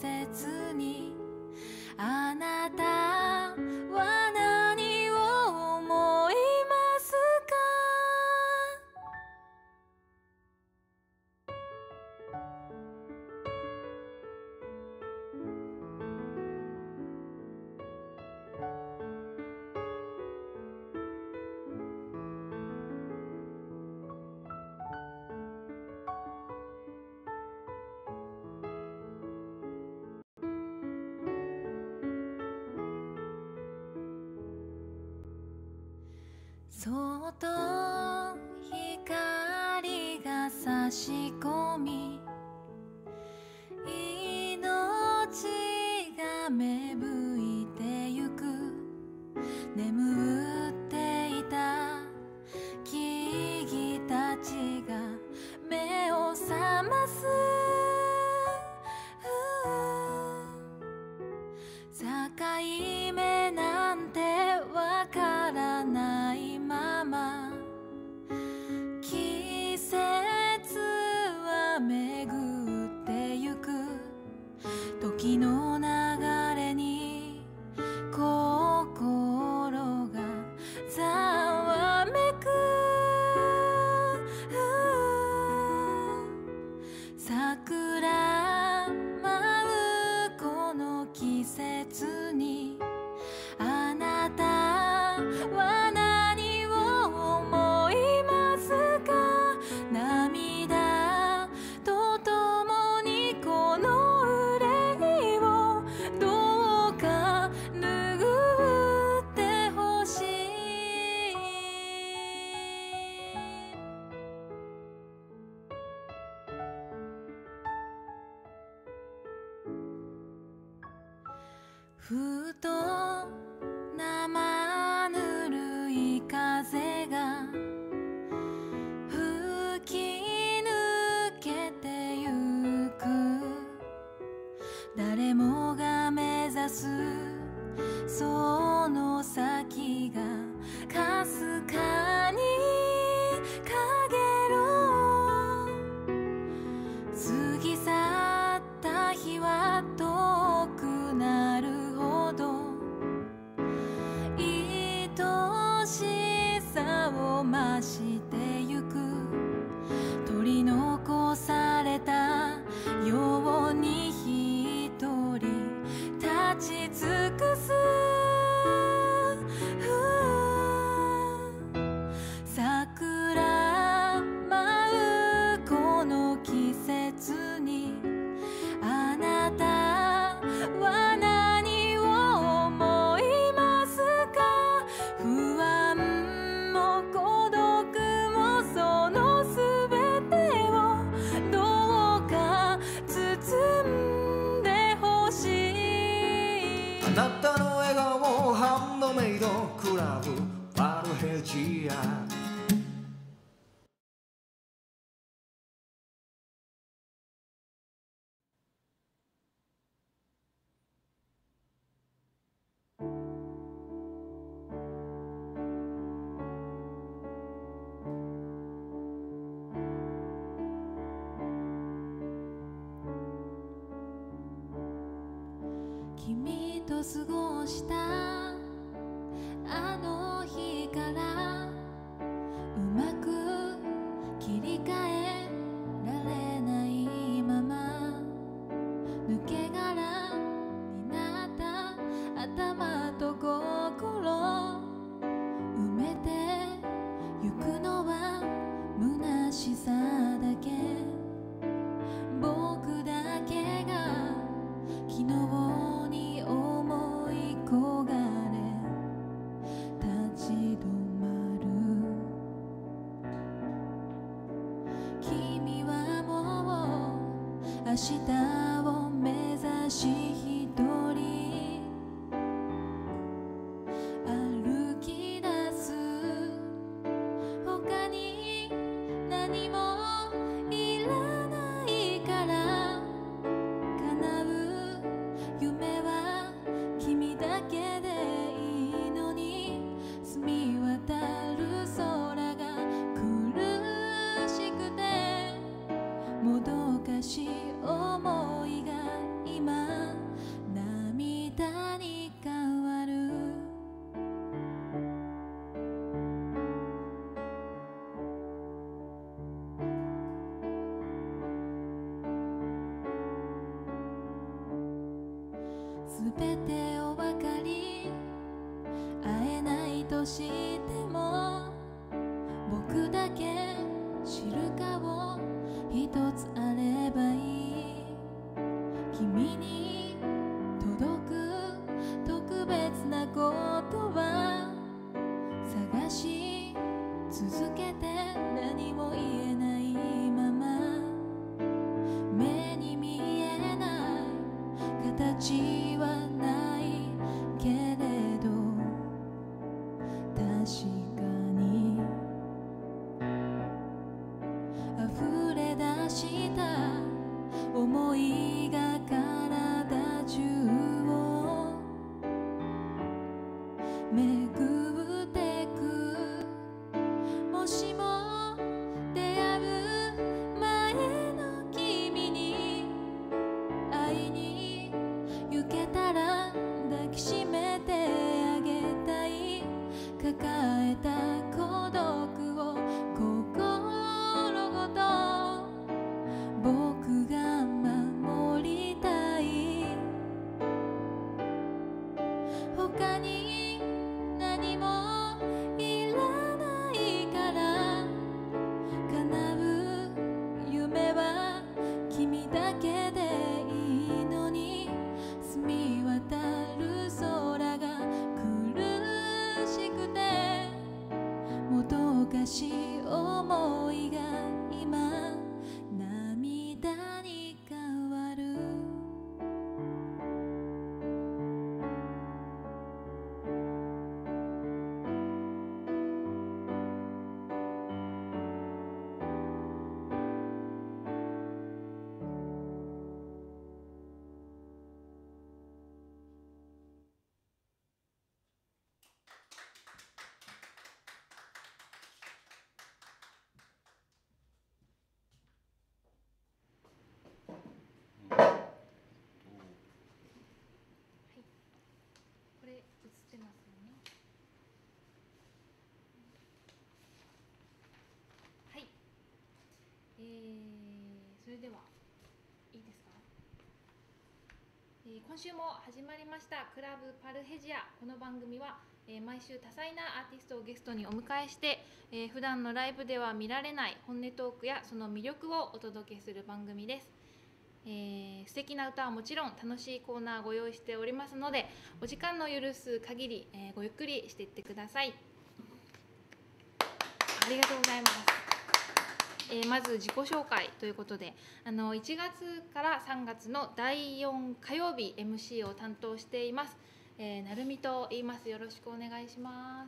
節にあなたは何を思いますか？そっと光が差し込み命が芽吹いてゆく眠っていた木々たちが目を覚ます境目なんてわからないまま季節は巡ってゆく時の流れに心がざわめく桜舞うこの季節にあなたは何を思いますか？涙とともにこの憂いをどうか拭ってほしい。ふと生ぬるい風が吹き抜けてゆく誰もが目指すその先がかすかにかげろう過ぎ去った日は遠くなるほど愛しさを増してゆく取り残されたように一人立ち尽くす桜舞うこの季節にあなたは何を思いますか？不安も孤独もそのすべてをどうか包んでほしい。 あなたの笑顔ハンドメイドクラブパルヘジア君と過ごしたあの日からうまく切り替えられないまま抜け殻になった頭と心埋めてゆくのは虚しさだけ僕だけが昨日に思い焦がれ立ち止まる君はもう明日を目指し一人歩き出す他に何もいらないから叶う夢は君だけでいいのに澄み渡る空が苦しくてもどかしい思いすべてを分かり会えないとしても僕だけ知る顔一つあればいい君に届く特別なことは探し続けて何も言えないまま目に見えない形はないけれど確かに溢れ出した思いが体中を巡ってくもしも出会う前の君に会いに行けたら抱きしめてあげたい抱えた孤独を心ごと僕が守りたい他に何もいらないから叶う夢は君だけでいいのに澄み渡る空が苦しくてもどかしい思いが今涙に変わるこれ映ってますよね。はい、それではいいですか。今週も始まりましたクラブパルヘジア。この番組は、毎週多彩なアーティストをゲストにお迎えして、普段のライブでは見られない本音トークやその魅力をお届けする番組です。素敵な歌はもちろん楽しいコーナーご用意しておりますのでお時間の許す限り、ごゆっくりしていってください。ありがとうございます。まず自己紹介ということで1月から3月の第4火曜日 MC を担当しています、なるみと言います。よろしくお願いします。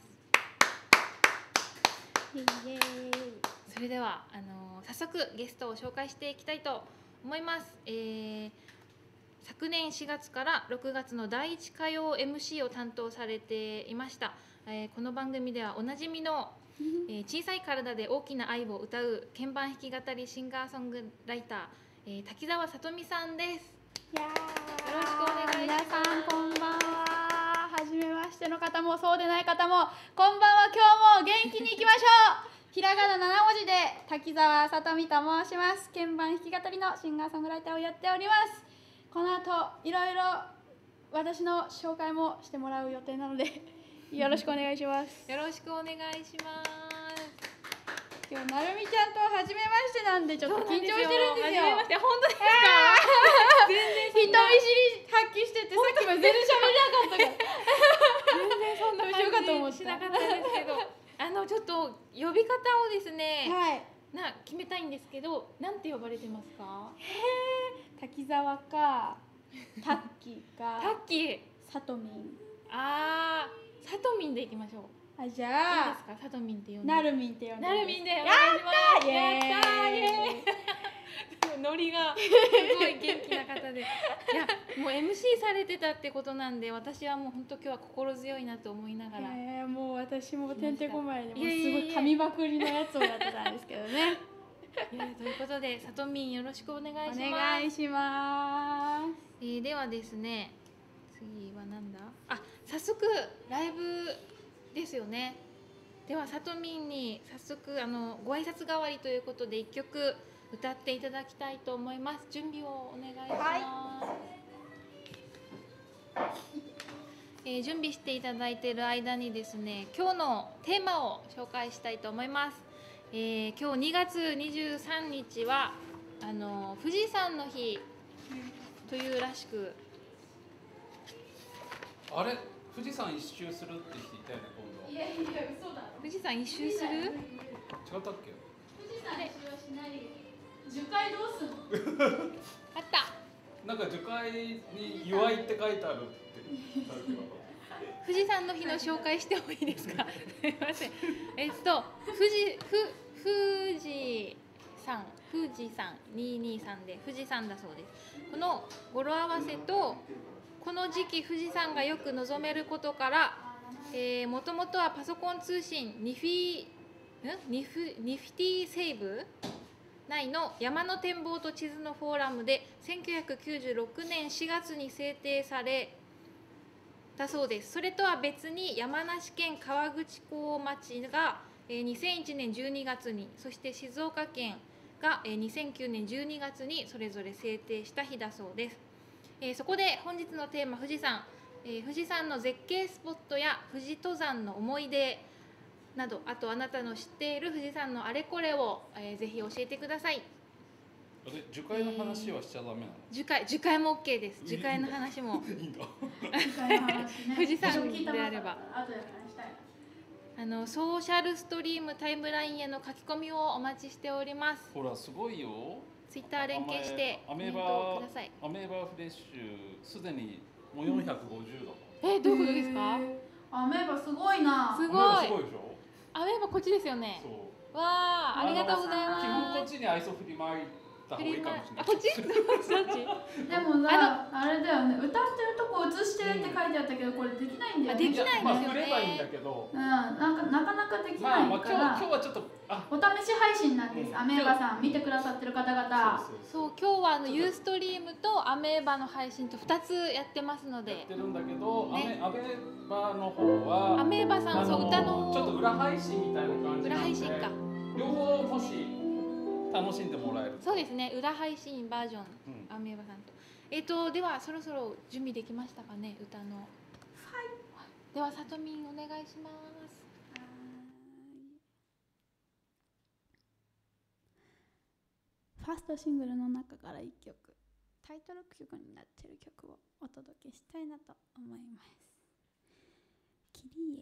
それでは早速ゲストを紹介していきたいと思います。昨年4月から6月の第1火曜 MC を担当されていました。この番組ではおなじみの小さい体で大きな愛を歌う鍵盤弾き語りシンガーソングライター、滝沢さとみさんです。 いやよろしくお願いします。 皆さんこんばんは。初めましての方もそうでない方もこんばんは。今日も元気にいきましょう。ひらがな7文字で滝沢さとみと申します。鍵盤弾き語りのシンガーソングライターをやっております。この後いろいろ私の紹介もしてもらう予定なのでよろしくお願いします。 よろしくお願いします。 今日なるみちゃんと初めましてなんでちょっと緊張してるんですよ。 初めまして。本当ですか？ 全然人見知り発揮しててさっきも全然喋れなかったから全然そんな感じしなかったですけどちょっと呼び方をですね、 はい、 決めたいんですけど、なんて呼ばれてますか？ 滝沢かタッキーかタッキー、 さとみん。 さとみんでいきましょう。 じゃあいいですか？さとみんって呼んで。 なるみんって呼んで。 なるみんでお願いします。 やったーイエーイノリがすごい元気な方で、いやもう MC されてたってことなんで、私はもう本当今日は心強いなと思いながら。 もう私もてんてこまいでもうすごい噛みまくりのやつをやってたんですけどね。 ということで、さとみんよろしくお願いします。 お願いします。 ではですね、次はなんだ？早速ライブですよね。ではさとみんに早速ご挨拶代わりということで1曲歌っていただきたいと思います。準備をお願いします。 はい。 準備していただいている間にですね、今日のテーマを紹介したいと思います。今日2月23日は富士山の日というらしく。 あれ富士山一周するって言っていたよね、今度。 いや嘘だ。富士山一周する？ 違ったっけ？ 富士山一周はしない。樹海どうすんの？あった。 なんか樹海に祝いって書いてあるって言ったけど。 富士山の日の紹介してもいいですか？すいません。富士山223で富士山だそうです。この語呂合わせとこの時期富士山がよく望めることから、もともとはパソコン通信ニフティセーブ内の山の展望と地図のフォーラムで1996年4月に制定されたそうです。それとは別に山梨県河口湖町が2001年12月に、そして静岡県が2009年12月にそれぞれ制定した日だそうです。そこで本日のテーマ富士山、富士山の絶景スポットや富士登山の思い出など、あとあなたの知っている富士山のあれこれを、ぜひ教えてください。 樹海の話はしちゃダメなの？ 樹海も OK です。樹海の話もいいんだ。 富士山であれば。ソーシャルストリームタイムラインへの書き込みをお待ちしております。 ほらすごいよ。 ツイッター連携してアメーバフレッシュすでにもう450だもん。 どういうことですか？ アメーバすごいな。 すごい。 すごいでしょ。 アメーバこっちですよね。 そう。 わあ、ありがとうございます。 基本こっちに愛想振りまいた方がいいかもしれない。 こっち？どっち？ でもさ、あれだよね。歌ってるとこ映してって書いてあったけど、これできないんだよね。 できないんですよね。 振ればいいんだけど。 なかなかできないから。 今日はちょっとお試し配信なんです。アメーバさん見てくださってる方々。 そう、今日はユーストリームとアメーバの配信と2つやってますので。 やってるんだけど、アメーバの方はアメーバさんそう歌のちょっと裏配信みたいな感じなんで。 裏配信か。 両方もし楽しんでもらえる。 そうですね。裏配信バージョン、アメーバさんと。ではそろそろ準備できましたかね、歌の。はい。ではさとみんお願いします。 ファーストシングルの中から1曲、タイトル曲になっている曲をお届けしたいなと思います。キリエ。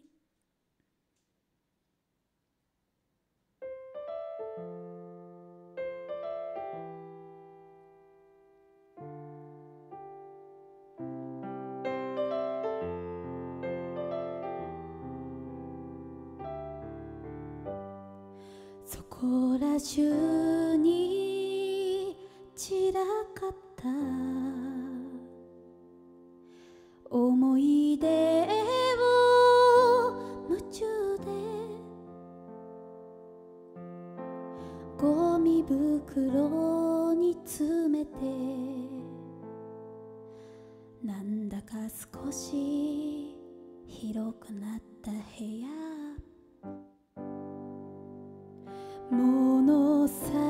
そこら中に散らかった思い出を夢中でゴミ袋に詰めて、なんだか少し広くなった部屋、物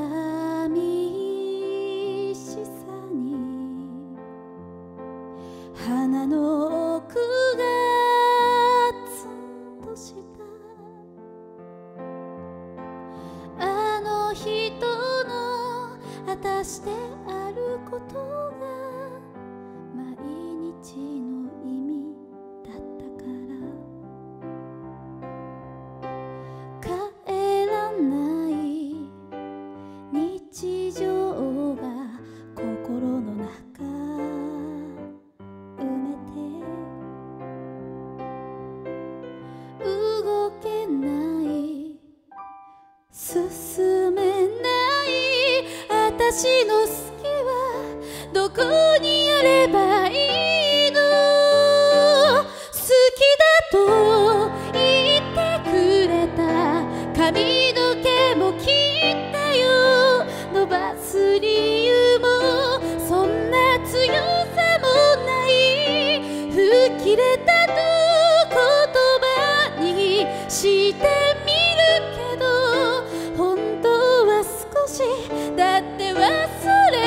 寂しさに鼻の奥がツンとした、あの人の果たしてあることが毎日の意味だったから帰らない日常が心の中埋めて、動けない進めない私の好きはどこにあればいいの、好きだと言ってくれた髪の毛も切ったよ、伸ばす理由もそんな強さもない、吹っ切れたと言葉にしてみるけど、本当は少しだって忘れ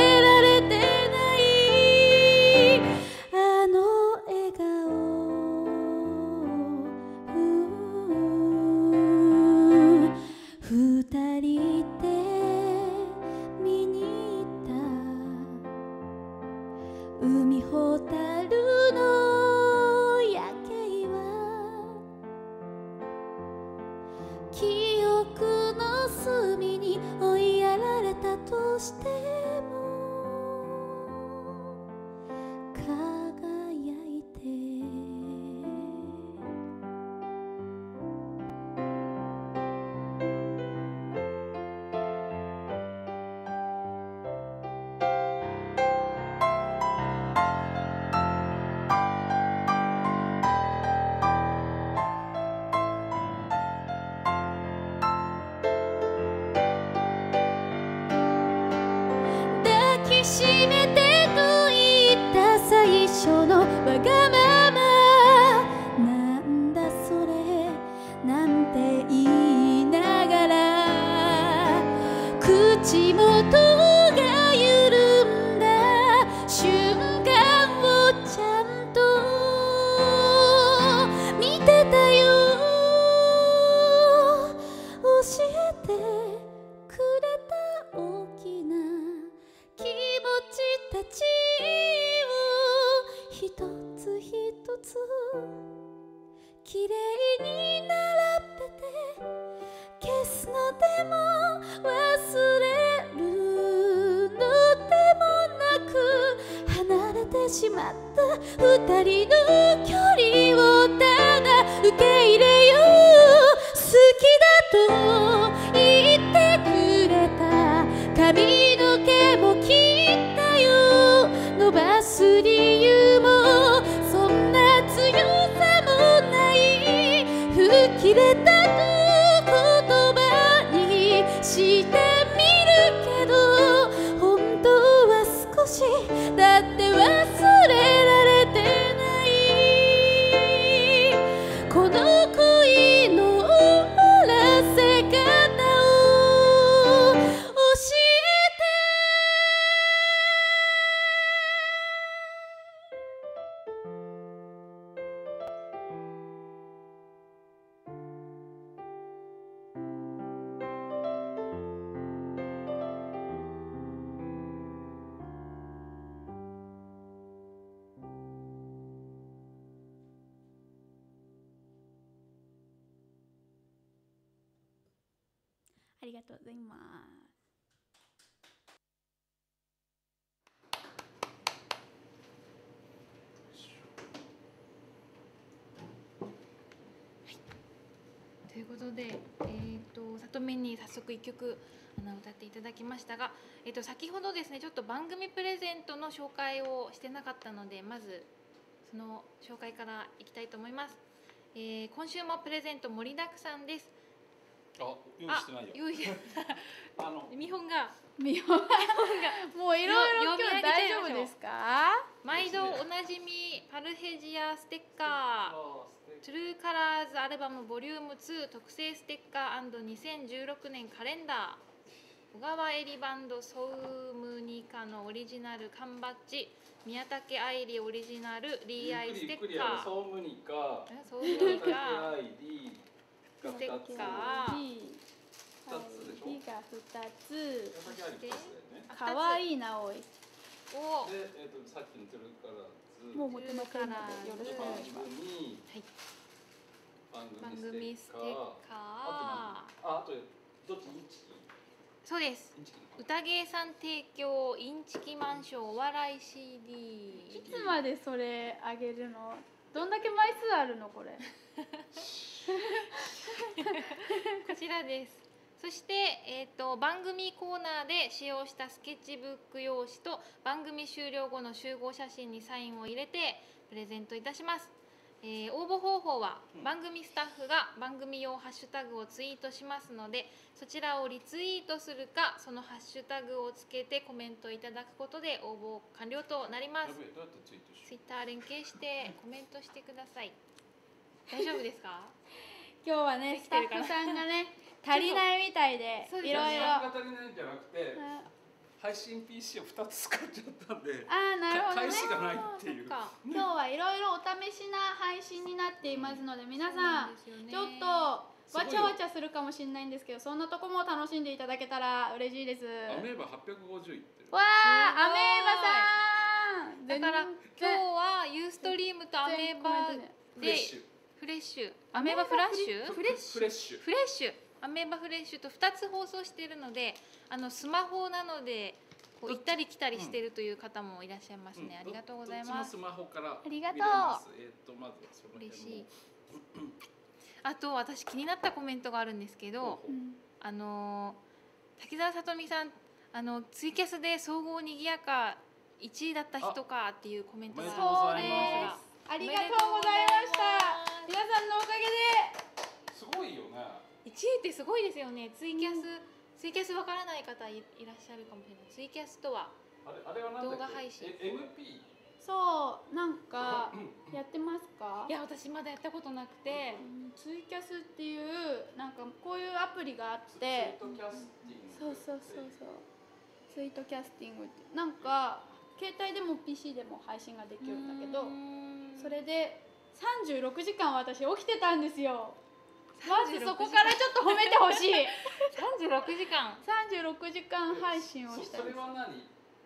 緒のわがままなんだそれなんて言いながら口元が緩んだ瞬間をちゃんと見てたよ教えてくれた大きな気持ちたちを一つ一つきれいに並べて消すのでも忘れるのでもなく離れてしまった二人の距離をただ受け入れよう好きだと言ってくれた髪の毛も切ったよ伸ばす理由もそんな強さもない吹き出た言葉にしてみるけど本当は少しだって忘れられてないこの恋の終わらせ方を教えてありがとうございますということで、さとみんに早速1曲歌っていただきましたが、先ほどですねちょっと番組プレゼントの紹介をしてなかったのでまずその紹介からいきたいと思います。今週もプレゼント盛りだくさんです。 あ、用意してないよ。 用意見本がもういろいろ今日大丈夫ですか？ 毎度おなじみパルヘジアステッカートゥルーカラーズアルバムボリューム2特製ステッカー&2016年カレンダー小川エリバンドソウムニカのオリジナル缶バッジ宮武愛理オリジナルリーアイステッカーソウムニカソウムニカ愛理ステッカー D が2つかかわいいなおいおで、さっきのトゥルーカラーズもう持ってませんのでよろしくお願いします番組ステッカーあとどっちインチキそうです宴さん提供インチキマンションお笑い CD いつまでそれあげるの？どんだけ枚数あるのこれ？ こちらです。そして、番組コーナーで使用したスケッチブック用紙と番組終了後の集合写真にサインを入れてプレゼントいたします。応募方法は番組スタッフが番組用ハッシュタグをツイートしますのでそちらをリツイートするかそのハッシュタグをつけてコメントいただくことで応募完了となります。 どうやってツイートしよう。 ツイッター連携してコメントしてください。大丈夫ですか？ 今日はねスタッフさんがね足りないみたいでいろいろが足りないんじゃなくて配信 PC を2つ使っちゃったんでなるほどね返しがないっていう今日はいろいろお試しな配信になっていますので皆さんちょっとわちゃわちゃするかもしれないんですけどそんなとこも楽しんでいただけたら嬉しいです。 アメーバ850いってる。 わーアメーバさんだから今日はユーストリームとアメーバでフレッシュアメーバフラッシュフレッシュアメーバフレッシュと2つ放送しているのでスマホなのでこう行ったり来たりしているという方もいらっしゃいますね。ありがとうございます。 スマホからありがとう。 まずその嬉しい。あと私気になったコメントがあるんですけど、滝沢さとみさんツイキャスで総合にぎやか1位だった人かっていうコメントがそうです。ありがとうございました。皆さんのおかげですごいよね。 1位ってすごいですよね。ツイキャスわからない方いらっしゃるかもしれない。ツイキャスとはあれは何だっけ？ 動画配信。 MP？ そうなんいや私まだやったことなくて、 ツイキャスっていうなんかこういうアプリがあってツイートキャスティングそうツイートキャスティングってなんか携帯でも PC でも配信ができるんだけどそれで36時間私起きてたんですよ。まずそこからちょっと褒めてほしい 36時間 36時間配信をしたそんです。 れは何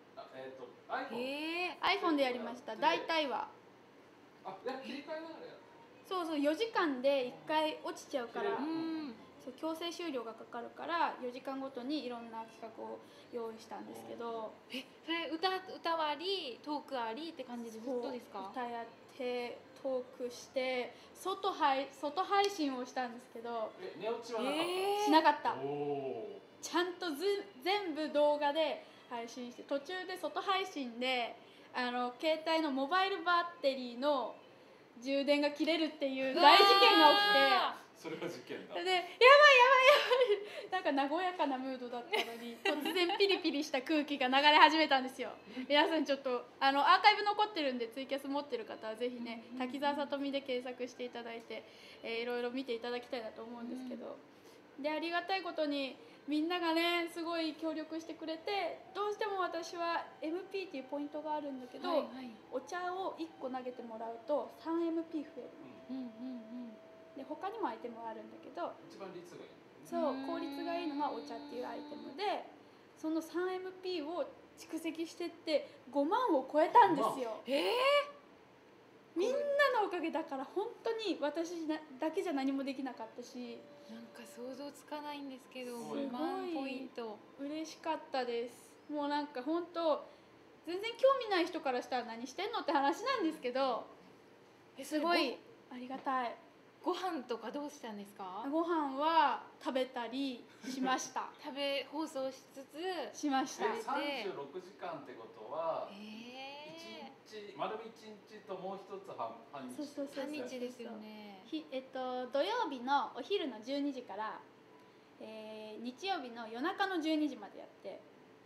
iPhone iPhone でやりました。大体は切り替えながらやるそう4時間で1回落ちちゃうからうんそう強制終了がかかるから4時間ごとにいろんな企画を用意したんですけどそれ歌はありトークありって感じでずっとですか？ 歌やってトークして外配信をしたんですけど寝落ちはなかっしなかったたおちゃんと全部動画で配信して途中で外配信で携帯のモバイルバッテリーの充電が切れるっていう大事件が起きてそれは事件だでやばいなんか和やかなムードだったのに突然ピリピリした空気が流れ始めたんですよ。皆さんちょっとアーカイブ残ってるんでツイキャス持ってる方はぜひね滝沢さとみで検索していただいて、いろいろ見ていただきたいなと思うんですけど、でありがたいことにみんながねすごい協力してくれてどうしても私は MP っていうポイントがあるんだけど、 はいはいお茶を1個投げてもらうと 3MP 増えるの。 うんで他にもアイテムがあるんだけど一番率がいいそう効率がいいのがお茶っていうアイテムでその 3MP を蓄積してって5万を超えたんですよ。みんなのおかげだから本当に私だけじゃ何もできなかったしなんか想像つかないんですけどすごい 5万ポイント嬉しかったです。もうなんか本当全然興味ない人からしたら何してんのって話なんですけどすごいありがたい。 ご飯とかどうしたんですか？ ご飯は食べたりしました放送しつつしました 36時間ってことは丸1日ともう一つ半日そう半日ですよね。 土曜日のお昼の12時から、日曜日の夜中の12時までやって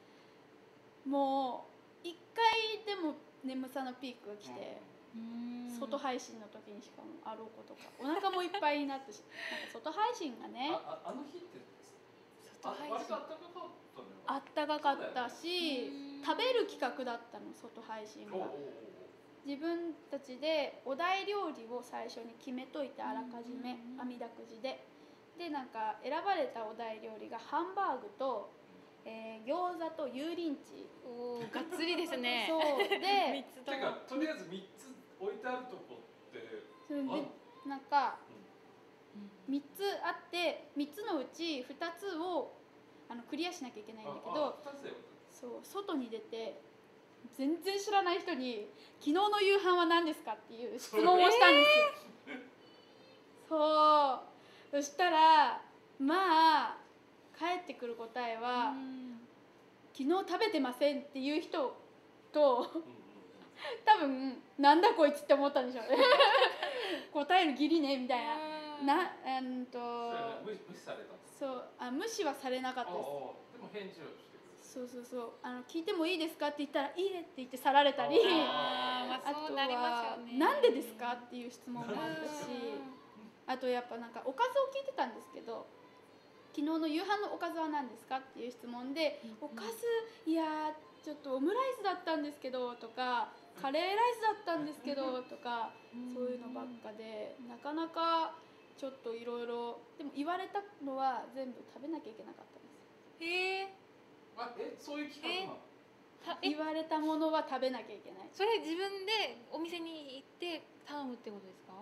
もう1回でも眠さのピークが来て、外配信の時にしかもあろうことかお腹もいっぱいになってしなんか外配信がねあの日って外配信割とあったかかったのよあったかかったし、食べる企画だったの外配信が。自分たちでお題料理を最初に決めといてあらかじめ網だくじでなんか選ばれたお題料理がハンバーグと、餃子と油淋鶏おーがっつりですね。 そうで 3つとてもかとりあえず3つ置いてあるとこってそれでなんか3つあって3つのうち2つをクリアしなきゃいけないんだけど 2つだよそう外に出て全然知らない人に「昨日の夕飯は何ですか?」っていう質問をしたんですよ。そしたらまあ返ってくる答えは「昨日食べてません」っていう人と多分「なんだこいつ」って思ったんでしょうね答える義理ねみたいな無視されたそう無視はされなかったです。 でも返事をしてくれるそう聞いてもいいですかって言ったら「いいね」って言って去られたりあとは 「なんでですか?」っていう質問もあったしあとやっぱなんかおかずを聞いてたんですけど「昨日の夕飯のおかずは何ですか?」っていう質問で「おかずいやちょっとオムライスだったんですけど」とか「カレーライスだったんですけど」とかそういうのばっかでなかなかちょっといろいろでも言われたのは全部食べなきゃいけなかったんです。 そういう企画なの言われたものは食べなきゃいけない。 それ自分でお店に行って頼むってことですか？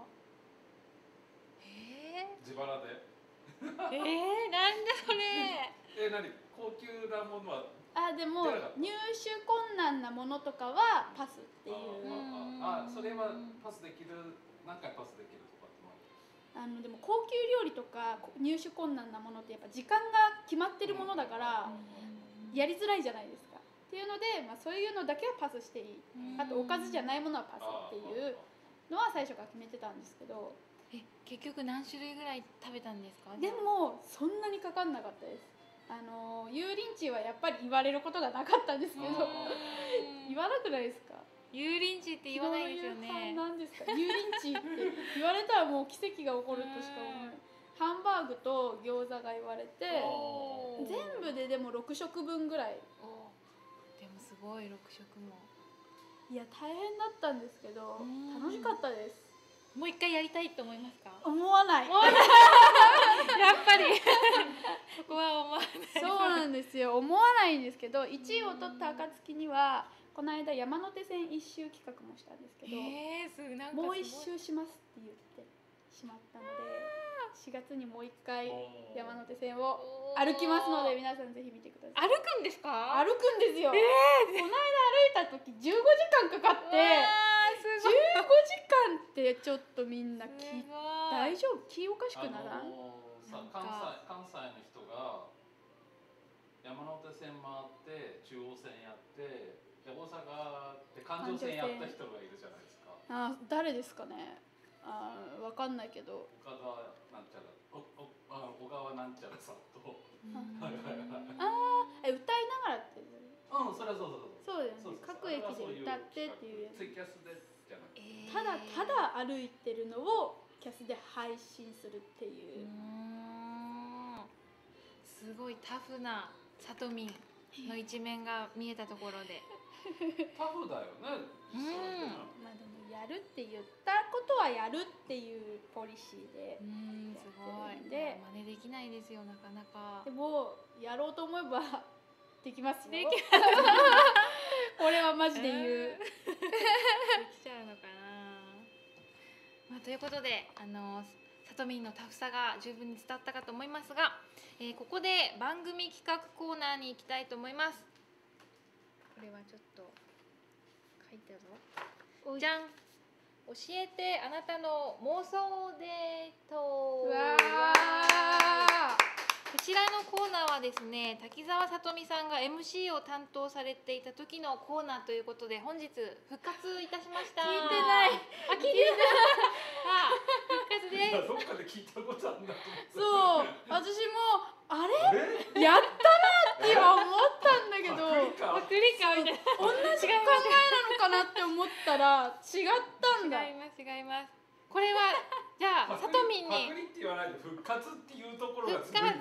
自腹でなんでそれ何高級なものはでも入手困難なものとかはパスっていうそれはパスできる何回パスできるとかってでも高級料理とか入手困難なものってやっぱ時間が決まってるものだからやりづらいじゃないですかっていうので、そういうのだけはパスしていいあとおかずじゃないものはパスっていうのは最初から決めてたんですけど結局何種類ぐらい食べたんですか？ でもそんなにかかんなかったです。油淋鶏はやっぱり言われることがなかったんですけど言わなくないですか？ 油淋鶏って言わないですよね。 なんですか油淋鶏って言われたらもう奇跡が起こるとしか思えない。ハンバーグと餃子が言われておー全部ででも6食分ぐらい。 おーでもすごい6食も。 いや大変だったんですけどうん楽しかったです。 もう一回やりたいと思いますか？ 思わない。 やっぱりそこは思わない。 そうなんですよ。思わないんですけど1位を取った暁にはこの間山手線一周企画もしたんですけど、 なんかすごいもう一周しますって言ってしまったので4月にもう一回山手線を歩きますので皆さんぜひ見てください。 歩くんですか？ 歩くんですよ。この間歩いた時15時間かかって、15時間ってちょっとみんな大丈夫？気おかしくならん？ 関西の人が山手線回って中央線やってで大阪で環状線やった人がいるじゃないですか。 誰ですかね。わかんないけど。 岡田なんちゃら小川なんちゃらさんと。 歌いながらって。 それはそうそうだよね。各駅で歌ってっていうやつ。 ツイキャスでじゃなくて。 ただ歩いてるのをキャスで配信するっていう。 すごいタフなさとみんの一面が見えたところで。 タフだよね。 まあでもやるって言ったことはやるっていうポリシーで。 すごい。 で真似できないですよなかなか。 でもやろうと思えばできますよ。これはマジで言う。 できちゃうのかな。ということでさとみんのタフさが十分に伝わったかと思いますが、ここで番組企画コーナーに行きたいと思います。これはちょっと書いてあるぞ。じゃん。教えてあなたの妄想デート。こちらのコーナーはですね、滝沢さとみさんが MC を担当されていた時のコーナーということで本日復活いたしました。 聞いてない。 聞いてない。復活です。 どっかで聞いたことあるんだと思って。 そう、私もあれやったなって今思ったんだけど、 パクリかみたいな。 同じ考えなのかなって思ったら違ったんだ。 違います違います。これはじゃあさとみんにパクリって言わないで復活っていうところがすごいです。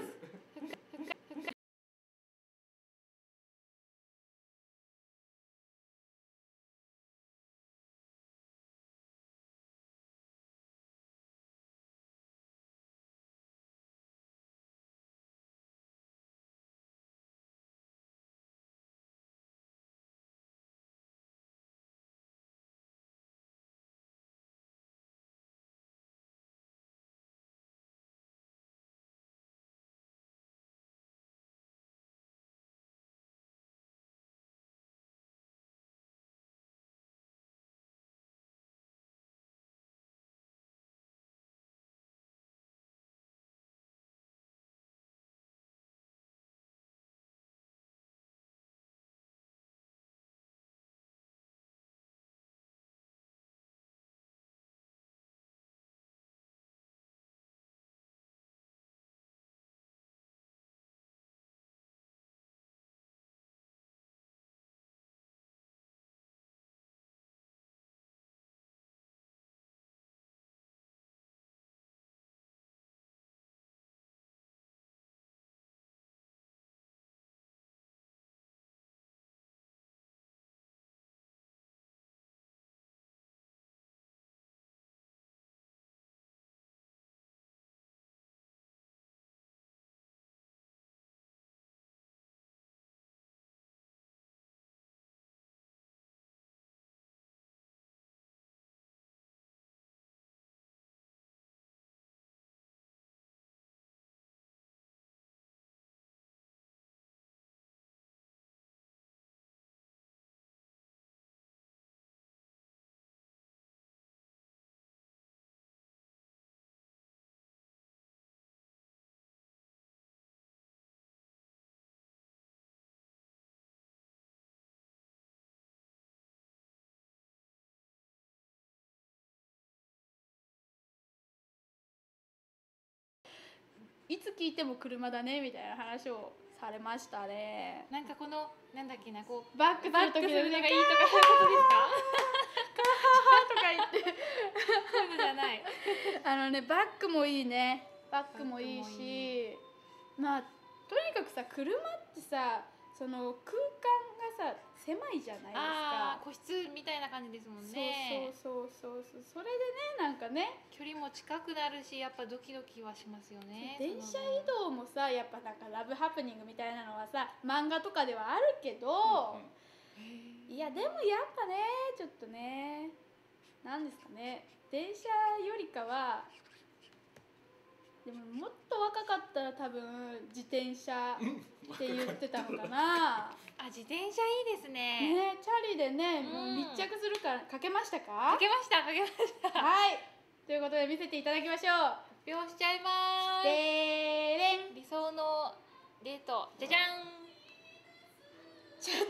いつ聞いても車だねみたいな話をされましたね。 なんかこのなんだっけな、こうバックバックすする時のるのがいいとかそういうことですか？ とか言ってそういうのじゃない。 バックもいいね。バックもいいし、まあとにかくさ、車ってさ、その空間がさ狭いじゃないですか。 ああ、個室みたいな感じですもんね。 そうそれでね、なんかね、 距離も近くなるし、やっぱドキドキはしますよね。 電車移動もさ、やっぱなんかラブハプニングみたいなのはさ、漫画とかではあるけど、いやでもやっぱね、ちょっとね、なんですかね、電車よりかは、でももっと若かったら多分自転車って言ってたのかな。 あ、自転車いいですね。 ね、チャリでね、もう密着するからかけましたか？ かけました。 はい。ということで見せていただきましょう。 発表しちゃいまーす。 でーれん。 理想のデート、じゃじゃん。 シャツ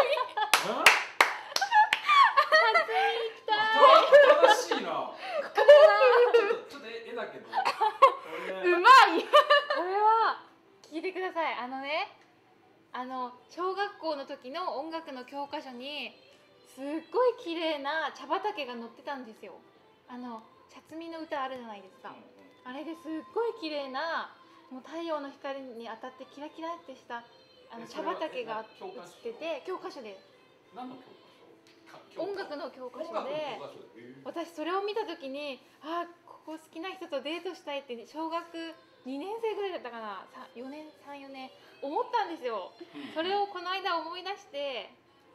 正しいな。ちょっと絵だけど。 うまい。 これは聞いてください。小学校の時の音楽の教科書にすっごい綺麗な茶畑が載ってたんですよ。茶摘みの歌あるじゃないですか。あれですっごい綺麗な、もう太陽の光に当たってキラキラってした茶畑が映ってて、教科書で、 何の教科書？ 音楽の教科書で、私それを見た時に、あ、ここ好きな人とデートしたいって小学2年生ぐらいだったかな、3、4年思ったんですよ。それをこの間思い出して、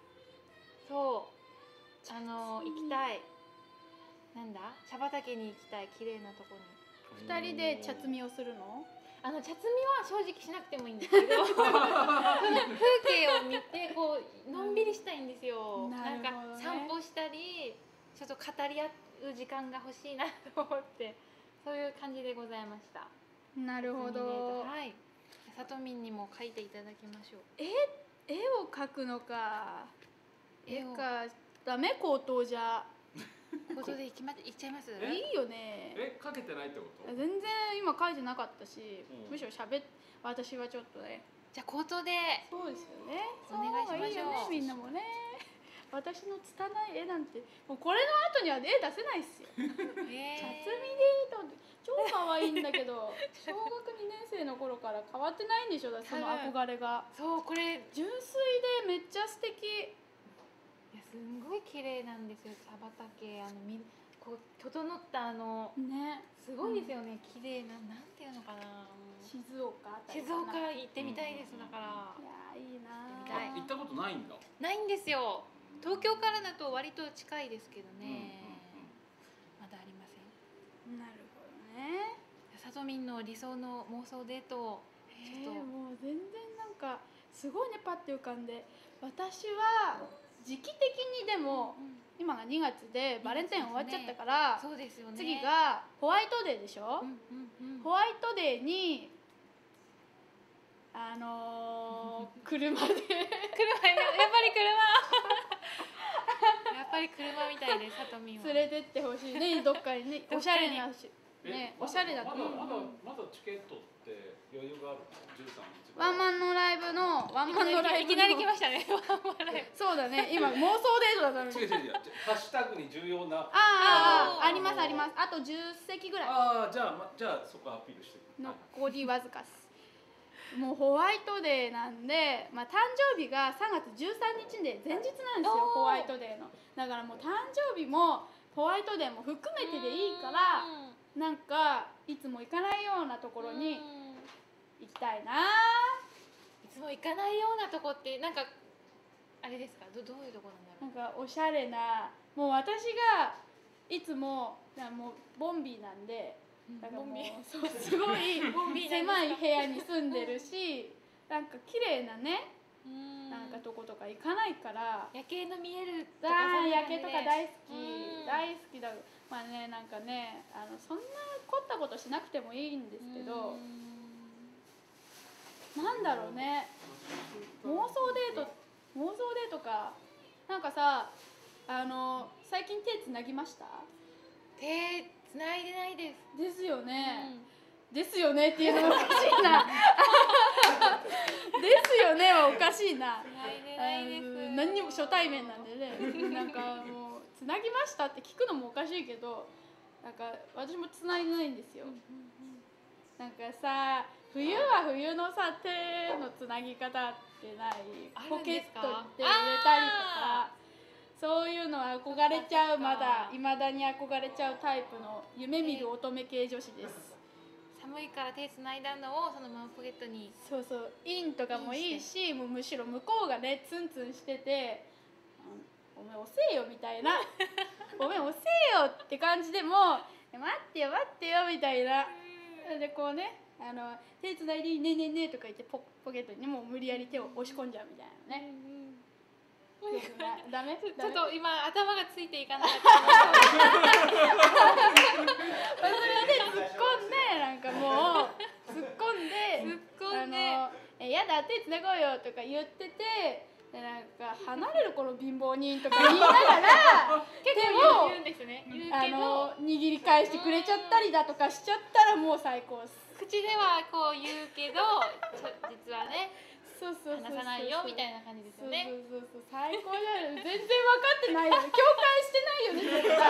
そう行きたい、なんだ、茶畑に行きたい、綺麗なとこに。 2人で茶摘みをするの？ 茶摘みは正直しなくてもいいんですけどその風景を見てこうのんびりしたいんですよ。なんか散歩したりちょっと語り合う時間が欲しいなと思って、そういう感じでございました。 なるほど。 はい、さとみんにも描いていただきましょう。 絵を描くのか。絵かダメ、口頭じゃ。 ことでいっちゃいます？ いいよね。 かけてないってこと？ 全然今書いてなかったし、むしろ私はちょっとね。 じゃあ口頭で。 そうですよね。 お願いしましょう。 みんなもね。私の拙い絵なんて、もうこれの後には絵出せないっすよ。茶摘みでと超可愛いんだけど、小学2年生の頃から変わってないんでしょ、その憧れが。 そう、これ純粋でめっちゃ素敵。 すんごい綺麗なんですよ、茶畑。こう整ったね、 すごいですよね、綺麗な、なんていうのかな、 静岡行ってみたいです。だから、 いや、いいな。 行ったことないんだ。 ないんですよ。東京からだと割と近いですけどね、まだありません。 なるほどね。 さとみんの理想の妄想デート、ちょっともう全然なんかすごいね、パッて浮かんで。私は時期的にでも、今が2月でバレンタイン終わっちゃったから、 そうですよね。 次がホワイトデーでしょ。ホワイトデーに車でやっぱり車みたいで、さとみんは連れてってほしいね、どっかにね。おしゃれなしね、おしゃれだと。 まだチケットって余裕があるの？13日。 ワンマンのライブいきなり来ましたね。 そうだね、今妄想デートだったのに。 違う。ハッシュタグに重要な。 あります。あと10席ぐらい。 じゃあそこアピールして。 残りわずかっす。もうホワイトデーなんで、誕生日が3月13日で前日なんですよ、ホワイトデーの。だからもう誕生日もホワイトデーも含めてでいいから、なんかいつも行かないようなところに行きたいな。 いつも行かないようなとこってなんかあれですか？どういうとこなんだろう。 なんかおしゃれな、もう私がいつももうボンビーなんで、だからもうそうすごい狭い部屋に住んでるし、なんか綺麗なね、なんかとことか行かないから。 夜景の見えるとか、 夜景とか大好きだ。なんかね、そんな凝ったことしなくてもいいんですけど、なんだろうね、妄想デートか。なんかさ、最近手つなぎました？ 手つないでないです。 ですよね。 ですよねっていうのもおかしいなですよねはおかしいな。 ないです。 何にも初対面なんでねなんかもうつなぎましたって聞くのもおかしいけど、なんか私もつないでないんですよ。なんかさ、冬は冬のさ手のつなぎ方ってない？ポケットに手入れたりとか、そういうのは憧れちゃう。まだ未だに憧れちゃうタイプの夢見る乙女系女子です。 寒いから手つないだのをそのままポケットに。 そうそう、インとかもいいし、もうむしろ向こうがねツンツンしてて、お前遅えよみたいなお前遅えよって感じでも待ってよ待ってよみたいなでこうね、手つないでいいねねねとか言ってポケットにもう無理やり手を押し込んじゃうみたいなね。ダメ？ ちょっと今頭がついていかなかった。 それで突っ込んでなんかもう突っ込んでやだ手つなごうよとか言ってて、でなんか離れるこの貧乏人とか言いながら結構言うんですね。言うけど握り返してくれちゃったりだとかしちゃったらもう最高です。 口ではこう言うけど実はねそう話さないよみたいな感じですよね。 そう最高じゃない。全然分かってないよね。共感してないよね絶対。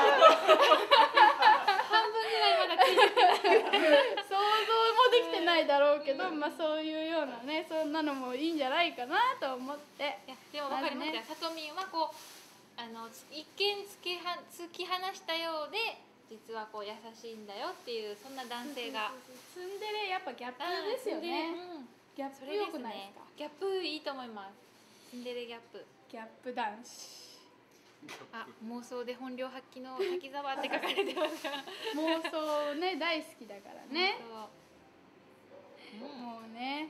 半分ぐらいまだ聞いてない想像もできてないだろうけど、まあそういうようなね、そんなのもいいんじゃないかなと思って。 いやでも分かりますよ。さとみんはこう一見突き放したようで実はこう優しいんだよっていうそんな男性が。 ツンデレやっぱギャップですよね。ギャップ良くないですか？ ギャップいいと思います。ツンデレギャップ。 ギャップ男子。 妄想で本領発揮の滝沢って書かれてますから。 妄想ね大好きだからね。もうね。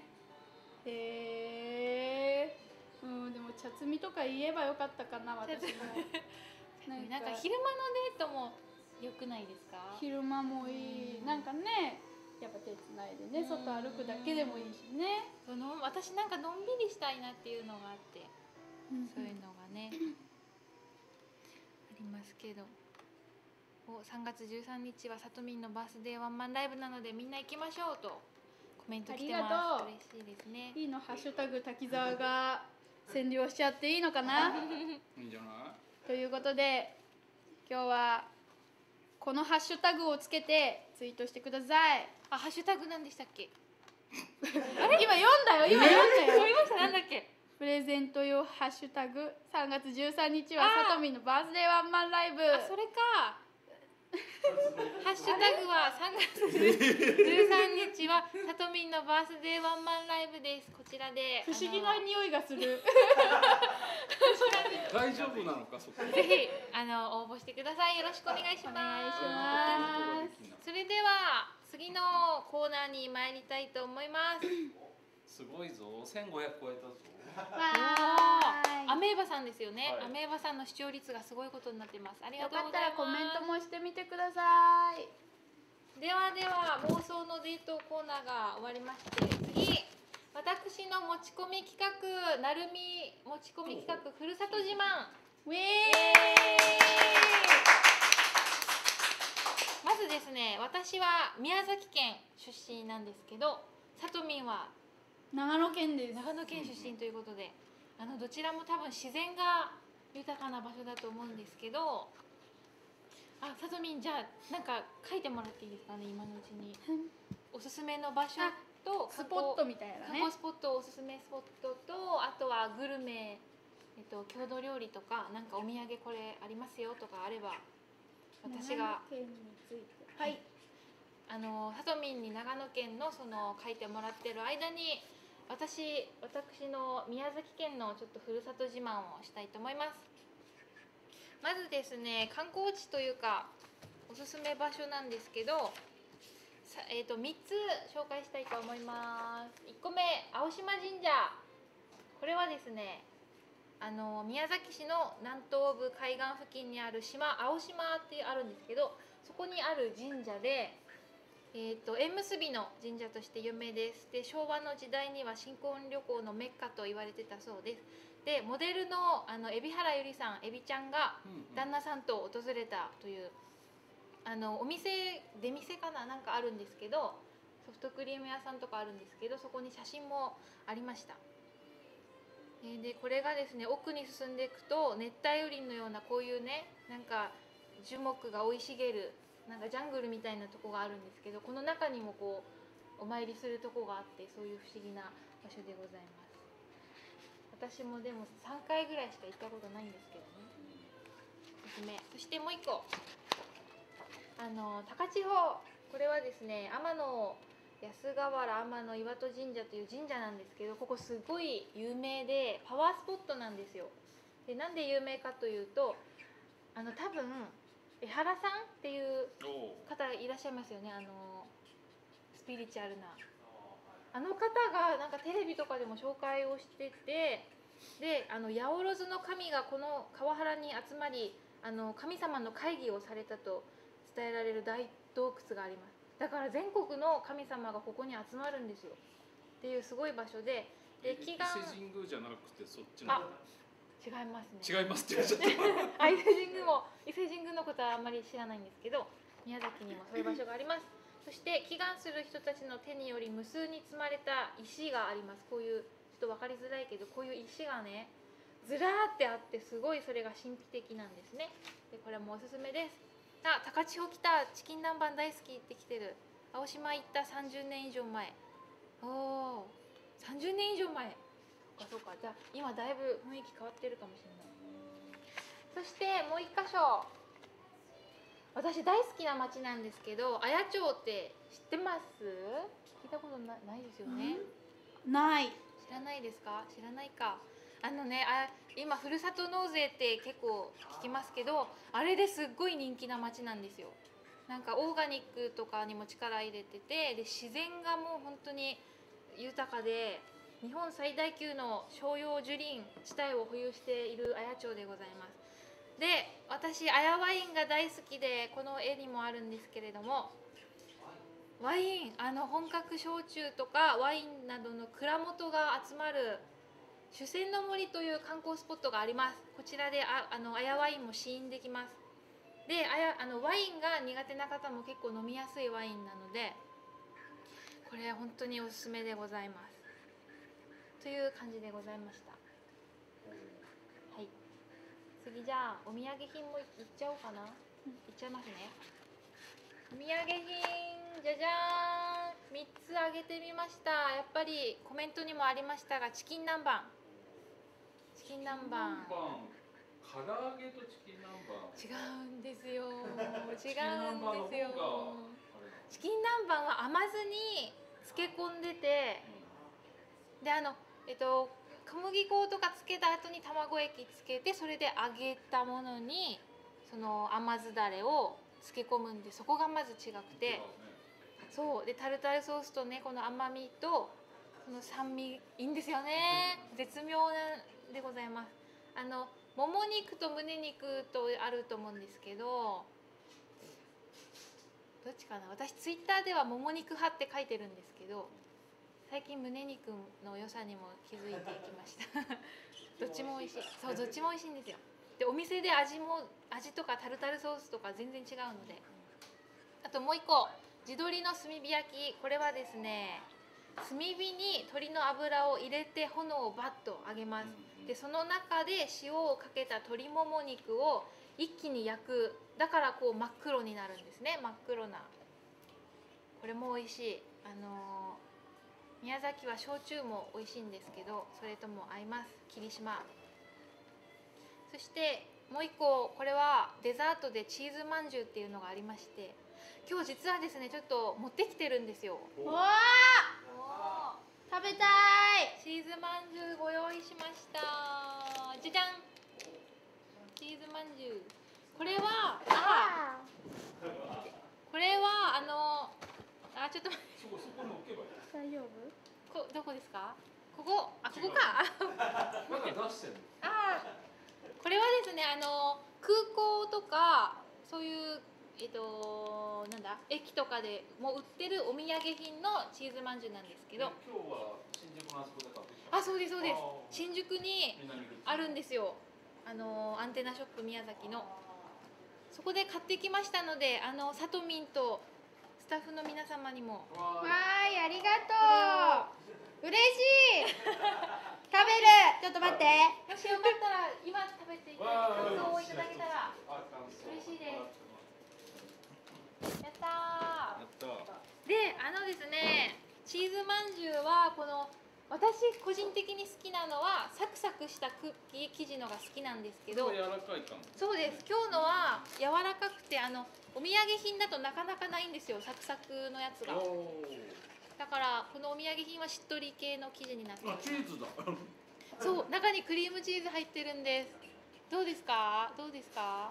でも茶摘みとか言えばよかったかな私も。 なんか昼間のデートも良くないですか？ 昼間もいい。なんかね。やっぱ手つないでね、外歩くだけでもいいしね。 私なんかのんびりしたいなっていうのがあって、そういうのがねありますけど、3月13日はさとみんのバースデーワンマンライブなのでみんな行きましょうとコメント来てます。嬉しいですね。 いいのハッシュタグ滝沢が占領しちゃっていいのかな。 いいんじゃない？ ということで今日はこのハッシュタグをつけてツイートしてください。 ハッシュタグなんでしたっけ？ 今読んだよ。 読みました。なんだっけ？ プレゼント用ハッシュタグ3月13日はさとみんのバースデーワンマンライブ。 それか。ハッシュタグは3月13日はさとみんのバースデーワンマンライブです。こちらで不思議な匂いがする。 大丈夫なのかそこ。 ぜひ応募してください。よろしくお願いします。それでは次のコーナーに参りたいと思います。 すごいぞ、1500超えたぞ。 アメーバさんですよね。アメーバさんの視聴率がすごいことになってます。ありがとうございます。 よかったらコメントもしてみてください。 では妄想のデートコーナーが終わりまして、次私の持ち込み企画なるみ持ち込み企画ふるさと自慢。まずですね、私は宮崎県出身なんですけど、さとみんは長野県です。 長野県出身ということで、どちらも多分自然が豊かな場所だと思うんですけど、さとみんじゃあなんか書いてもらっていいですかね、今のうちに。おすすめの場所とスポットみたいなね。 観光スポット、おすすめスポットと、あとはグルメ、郷土料理とか、なんかお土産これありますよとかあれば、私がはい。 さとみんに長野県のその書いてもらってる間に私の宮崎県のちょっとふるさと自慢をしたいと思います。まずですね、観光地というかおすすめ場所なんですけど、3つ紹介したいと思います。1個目、青島神社。これはですね、宮崎市の南東部海岸付近にある島、青島ってあるんですけど、そこにある神社で、縁結びの神社として有名です。で、昭和の時代には新婚旅行のメッカと言われてたそうです。で、モデルの海老原ゆりさん、エビちゃんが旦那さんと訪れたというお店出店かな、なんかあるんですけど、 ソフトクリーム屋さんとかあるんですけど、そこに写真もありました。でこれがですね、奥に進んでいくと熱帯雨林のようなこういうね、なんか樹木が生い茂るなんかジャングルみたいなとこがあるんですけど、この中にもこうお参りするとこがあって、そういう不思議な場所でございます。私もでも3回ぐらいしか行ったことないんですけどね、おすすめ。そしてもう一個、高千穂、これはですね、天野安河原天野岩戸神社という神社なんですけど、ここすごい有名でパワースポットなんですよ。でなんで有名かというと、多分江原さんっていう方いらっしゃいますよね、スピリチュアルなあの方がなんかテレビとかでも紹介をしてて、で八百万の神がこの川原に集まり、神様の会議をされたと伝えられる大洞窟があります。だから全国の神様がここに集まるんですよっていうすごい場所で、祈願、 伊勢神宮じゃなくてそっちの。 違いますね。 違いますって言われちゃった。 伊勢神宮のことはあんまり知らないんですけど、宮崎にもそういう場所があります。そして祈願する人たちの手により無数に積まれた石があります。こういうちょっと分かりづらいけど、こういう石がねずらーってあって、すごいそれが神秘的なんですね。でこれもおすすめです。高千穂来た、チキン南蛮大好きって来てる。青島行った30年以上前。おお、30年以上前。そうか、じゃあ今だいぶ雰囲気変わってるかもしれない。そしてもう一箇所、私大好きな町なんですけど、綾町って知ってます？聞いたことないですよね。 ない。 知らないですか？知らないか。今ふるさと納税って結構聞きますけど、あれですっごい人気な町なんですよ。なんかオーガニックとかにも力入れてて、で自然がもう本当に豊かで、日本最大級の照葉樹林地帯を保有している綾町でございます。で私綾ワインが大好きで、この絵にもあるんですけれども、ワイン本格焼酎とかワインなどの蔵元が集まる酒泉の森という観光スポットがあります。こちらで綾ワインも試飲できます。でワインが苦手な方も結構飲みやすいワインなので、これ本当におすすめでございますという感じでございました。はい、次じゃあお土産品もいっちゃおうかな。いっちゃいますね。お土産品じゃじゃーん、3つあげてみました。やっぱりコメントにもありましたが、チキン南蛮。チキン南蛮。 唐揚げとチキン南蛮。 違うんですよ。違うんですよ。チキン南蛮は甘酢に漬け込んでて、で小麦粉とかつけた後に卵液つけて、それで揚げたものにその甘酢だれを漬け込むんで、そこがまず違くて、そうでタルタルソースとね、この甘みとその酸味いいんですよね。絶妙でございます。もも肉と胸肉とあると思うんですけど、どっちかな。私ツイッターではもも肉派って書いてるんですけど、最近胸肉の良さにも気づいてきましたどっちも美味しい。そう、どっちも美味しいんですよ。でお店で味とかタルタルソースとか全然違うので。あともう一個、地鶏の炭火焼き。これはですね、炭火に鶏の油を入れて炎をバッと揚げます。でその中で塩をかけた鶏もも肉を一気に焼く。だからこう真っ黒になるんですね。真っ黒な。これも美味しい。宮崎は焼酎も美味しいんですけど、それとも合います。霧島。そしてもう一個、これはデザートでチーズまんじゅうっていうのがありまして、今日実はですねちょっと持ってきてるんですよ。 うわー、食べたい。 チーズまんじゅうご用意しました。じゃじゃん、チーズまんじゅう。これはちょっと待って、 そこに置けばいい。 大丈夫？ どこですか？ここかなんか出してるの。 これはですね、空港とかそういうなんだ、駅とかでも売ってるお土産品のチーズまんじゅうなんですけど、 今日は新宿のあそこで買ってきた。 そうですそうです。新宿にあるんですよ。アンテナショップ宮崎の。そこで買ってきましたので、さとみんとススタッフの皆様にもわわーい、ありがとう。嬉しい。食べる。ちょっと待って。 もしよかったら今食べていただいて感想をいただけたら嬉しいです。やったー。 やったで、ですね、チーズまんじゅうはこの私個人的に好きなのはサクサクしたクッキー生地のが好きなんですけど、 柔らかいかも。 そうです。今日のは柔らかくてお土産品だとなかなかないんですよ、サクサクのやつが。 おだからこのお土産品はしっとり系の生地になってー。あ、 ます。 チーズだ。 そう、中にクリームチーズ入ってるんです。どうですか？どうですか？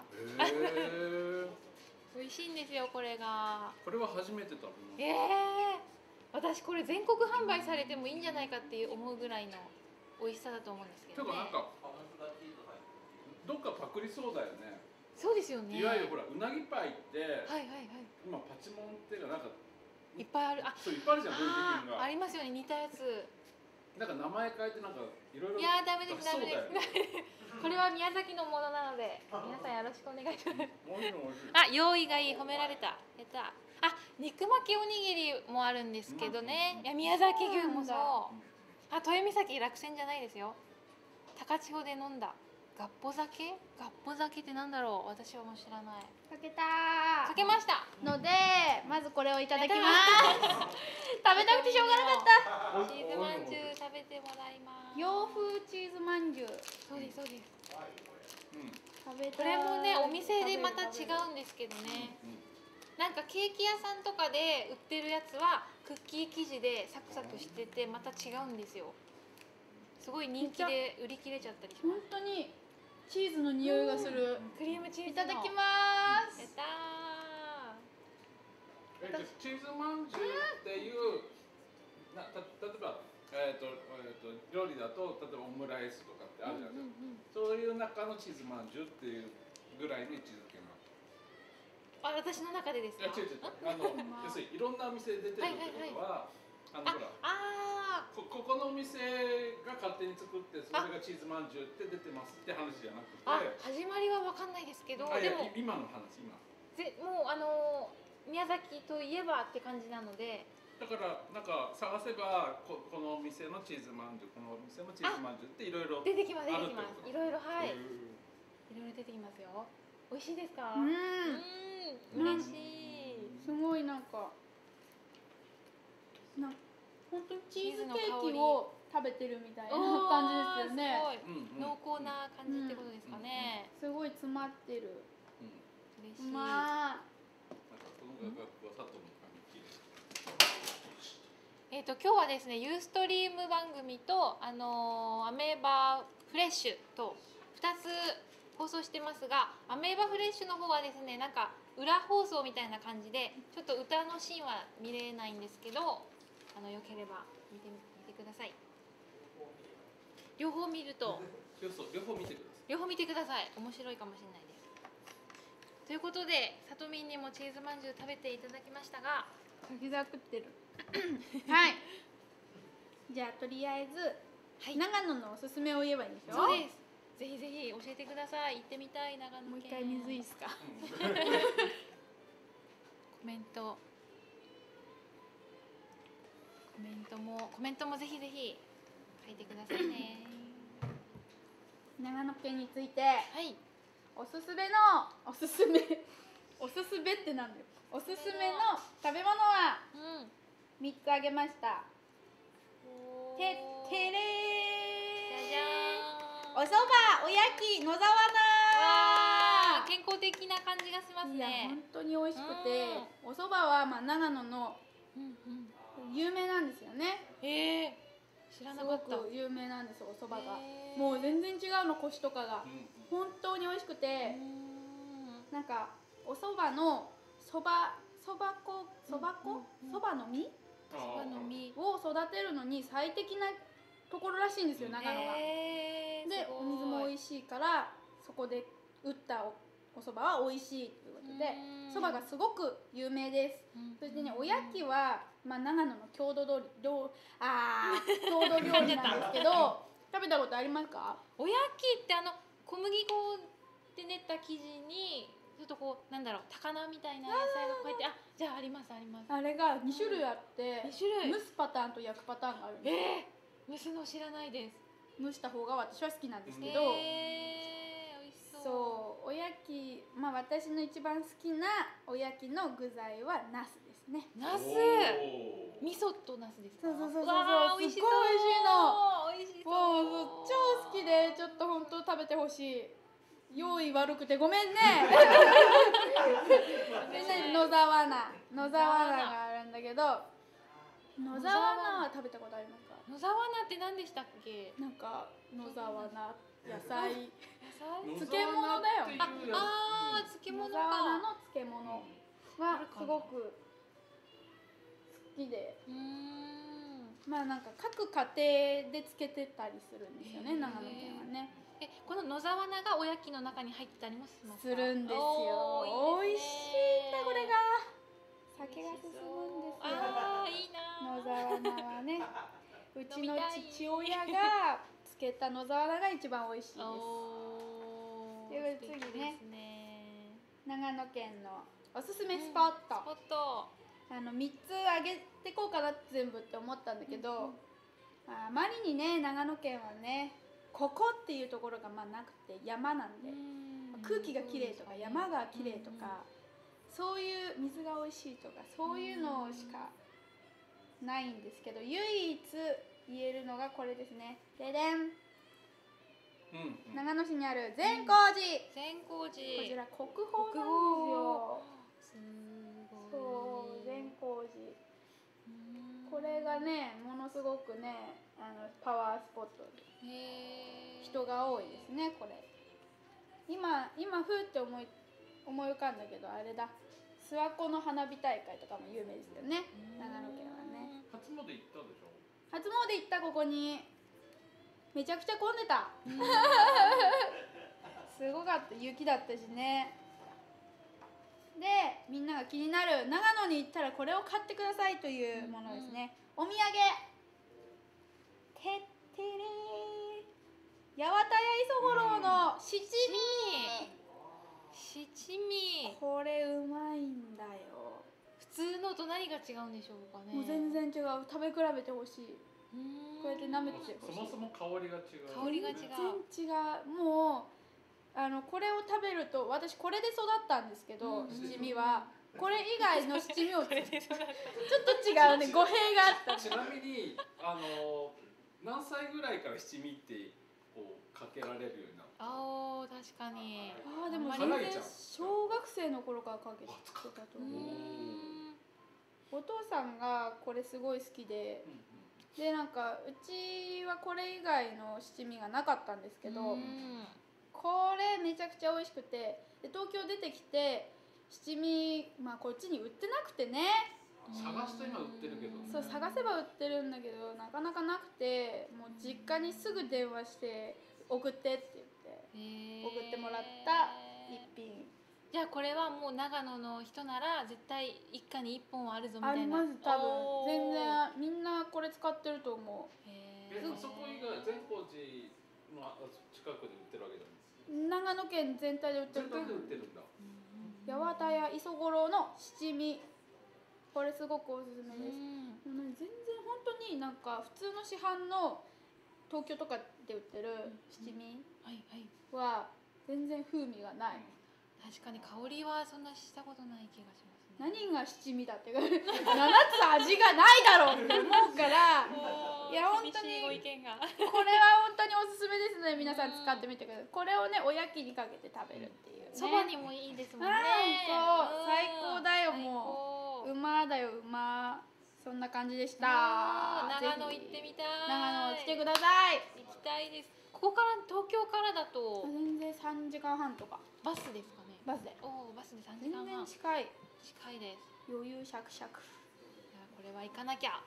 美味しいんですよ、これが。 これは初めて食べます。 私これ全国販売されてもいいんじゃないかって思うぐらいの美味しさだと思うんですけどね。 てかなんかどっかパクリそうだよね。 そうですよね。 いわゆるほらうなぎパイって、 はいはいはい。 今パチモンっていうかなんかいっぱいある。あ、 そういっぱいあるじゃん、分あー、 岐品が。 ありますよね、似たやつ。 なんか名前変えてなんかいろいろ。 いやー、ダメですダメでそうだよね。 す。これは宮崎のものなので、皆さんよろしくお願いします。 美味しい美味しい。 あ、用意がいい、褒められた。やった。あ、肉巻きおにぎりもあるんですけどね。いや、宮崎牛もそう。あ、豊見崎落選じゃないですよ。高千穂で飲んだ。ガッポ酒？ガッポ酒ってなんだろう。私はもう知らない。 かけたかけました。 ので、まずこれをいただきます。食べたくてしょうがなかった。 チーズまんじゅう食べてもらいます。 洋風チーズまんじゅう。 そうですそうです。 食べたい。 これもね、お店でまた違うんですけどね。なんかケーキ屋さんとかで売ってるやつはクッキー生地でサクサクしててまた違うんですよ。すごい人気で売り切れちゃったりしま本当にチーズの匂いがする。 す。クリームチーズのいただきます。 やったじゃあチーズまんじゅうっていう例えば料理だと例えばオムライスとかってあるじゃないですか。そういう中のチーズまんじゅうっていうぐらいの位置づけなの。 あ、私の中でですいやか？ 違う要するにいろんなお店で出てるってことは、ほらあここのお店が勝手に作ってそれがチーズまんじゅうって出てますって話じゃなくて、 始まりはわかんないですけど、 いやでも今の話もう宮崎といえばって感じなので。 だからなんか探せばこのお店のチーズまんじゅうこのお店のチーズまんじゅうっていろいろ出てきます出てきまあるってことす。いろいろはい。いうんろいろ出てきますよ。美味しいですか？ うん嬉しい。 すごいなんか本当にチーズケーキを食べてるみたいな感じですよね。 すごい濃厚な感じってことですかね。 すごい詰まってる。 嬉しい。 まあなんかこの画角は佐藤の髪切れ。 今日はですね、ユーストリーム番組とアメーバフレッシュと2つ放送してますが、アメーバフレッシュの方はですね、なんか裏放送みたいな感じでちょっと歌のシーンは見れないんですけど、よければ見てください。両方見るとそう両方見てください。 両方見てください。面白いかもしれないです。ということで、さとみんにもチーズまんじゅう食べていただきましたが、 滝沢食ってる。はい。じゃあとりあえず、長野のおすすめを言えばいいんでしょ。 そうです。ぜひぜひ教えてください。行ってみたい長野県。 もう一回水いいですか。 コメントもぜひぜひ書いてくださいね。 長野県についてはい。 おすすめってなんだよ。おすすめの食べ物は3つあげました。てれじゃじゃーん。 お蕎麦、おやき、野沢わ菜。 ー、健康的な感じがしますいやね。 本当に美味しくて、お蕎麦はまあ長野の有名なんですよね。 知らすなかった。 ごく有名なんですお蕎麦が。 へーもう全然違うのコシとかが本当に美味しくて、なんかお蕎麦のそばの実そばの実を育てるのに最適なところらしいんですよ長野が。でお水も美味しいからそこで打ったお蕎麦は美味しいということで蕎麦がすごく有名です。そしてねおやきは、まあ、長野の郷土料理なんですけど食べたことありますか？ おやきって小麦粉で練った生地にちょっとこうなんだろう高菜みたいな野菜がこうやってじゃあありますあります。 あれが2種類あって 2種類。 蒸すパターンと焼くパターンがあるんですよ。 蒸すの知らないです。 蒸した方が私は好きなんですけど、 美味しそう。 そうおやき、まあ私の一番好きなおやきの具材はナスですね。 ナス、 おー味噌とナスですか。 そうそうそうそうわー美味しそう。美味しそう。 もう超好きでちょっと本当食べてほしい。用意悪くてごめんね。で野沢菜があるんだけど、野沢菜は食べたことありますか？ 野沢菜って何でしたっけ？ なんか野沢菜野菜野菜？ 漬物だよ。 漬物野沢菜か。 の漬物はすごく好きで、まあなんか各家庭で漬けてたりするんですよね、長野県はね。 この野沢菜がおやきの中に入ってたりもしますか？ するんですよ。美味しいんだこれが。酒が進むんですよ。 いいな。 野沢菜はね、うちの父親が漬けた野沢菜が一番美味しいです。という次ね、長野県のおすすめスポット。3つあげてこうかな全部って思ったんだけど、あまりにね長野県はねここっていうところがまあなくて山なんで、空気がきれいとか山がきれいとか、そういう水が美味しいとかそういうのしかないんですけど、唯一言えるのがこれですね。ででん、長野市にある善光寺。こちら国宝なんですよ。そう善光寺、これがねものすごくねパワースポットで人が多いですね。これ今ふーって思い浮かんだけど、あれだ、諏訪湖の花火大会とかも有名ですよね、長野県はね。 初詣行ったでしょ？ 初詣行った。ここにめちゃくちゃ混んでた。すごかった。雪だったしね。でみんなが気になる長野に行ったらこれを買ってくださいというものですね。お土産てってれー、八幡屋磯五郎の七味。これうまいんだよ。 普通のと何が違うんでしょうかね。 もう全然違う。食べ比べてほしい。こうやって舐めてほしい。 そもそも香りが違う。 香りが違う。 全然違う。もうこれを食べると、私これで育ったんですけど、七味はこれ以外の七味をちょっと違うね、語弊があった。 ちなみに何歳ぐらいから七味ってこうかけられるようになった？ 確かに。 でも全然小学生の頃からかけてたと思う。お父さんがこれすごい好きで、でなんかうちはこれ以外の七味がなかったんですけど、これめちゃくちゃ美味しくて、で東京出てきて七味、まあこっちに売ってなくてね。 探すと今売ってるけど、 そう探せば売ってるんだけどなかなかなくて、もう実家にすぐ電話して送ってって言って送ってもらった一品。 じゃあこれはもう長野の人なら絶対一家に一本はあるぞみたいな。 あります多分。全然みんなこれ使ってると思う。 あそこ以外善光寺の近くで売ってるわけじゃないですか？ 長野県全体で売ってると思う。 全体で売ってるんだ。 八幡屋磯五郎の七味、これすごくおすすめです。もうね全然本当になんか普通の市販の東京とかで売ってる七味は全然風味がない。 確かに香りはそんなしたことない気がしますね。 何が七味だって7つ味がないだろうって思うからいや本当にこれは本当におすすめですね。皆さん使ってみてください。これをねおやきにかけて食べるっていうね。 そばにもいいですもんね。 そう最高だよ。もう馬だよ馬。そんな感じでした。 長野行ってみたい。 長野来てください。 行きたいです。ここから東京からだと全然3時間半とか。 バスですかね。 バスで。 バスで3時間半。 全然近い。 近いです。 余裕シャクシャク。 これは行かなきゃ。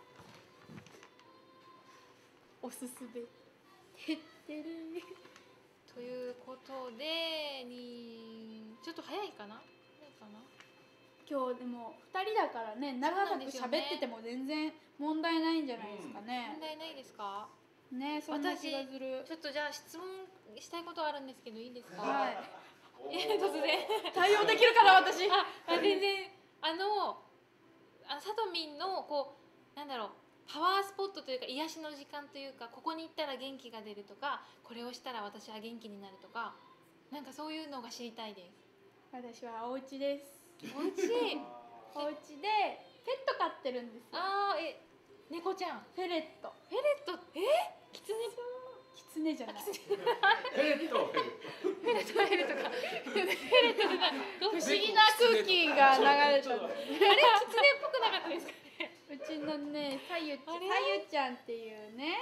おすすめ。てってれー。 ということでちょっと早いかな。 今日でも2人だからね、長く喋ってても全然問題ないんじゃないですかね。 問題ないですかね。 そんな気がする。 ちょっとじゃあ質問したいことあるんですけどいいですか？ はい。 突然対応できるかな私。 全然さとみんのこうなんだろうパワースポットというか癒しの時間というか、ここに行ったら元気が出るとか、これをしたら私は元気になるとか、なんかそういうのが知りたいです。 私はお家です。 おうちお家でペット飼ってるんですよ。 猫ちゃん、 フェレット。 フェレット、キツネ、 キツネじゃない。 フェレットフェレットとかフェレットとか不思議な空気が流れた。 あれキツネっぽくなかったですかね。 うちのね、さゆちゃんっていうね、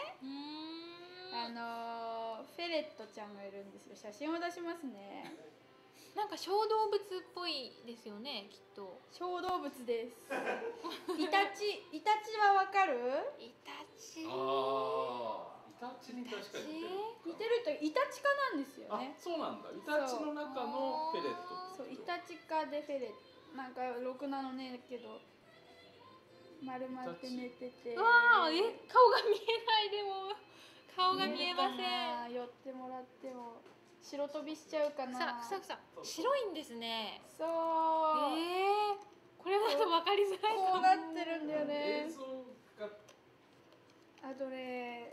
フェレットちゃんがいるんですよ。写真を出しますね。 なんか小動物っぽいですよね、きっと。 小動物です。イタチはわかる？ イタチ。 イタチに確かに似てるとイタチ科なんですよね。 そうなんだ。イタチの中のフェレット。 そう、イタチ科でフェレット。なんかろくなのねだけど丸まって寝てて。 顔が見えないでも顔が見えません。 寄ってもらっても白飛びしちゃうかな。 白いんですね。 そう。 これは分かりづらい。 こうなってるんだよね。 映像があとね。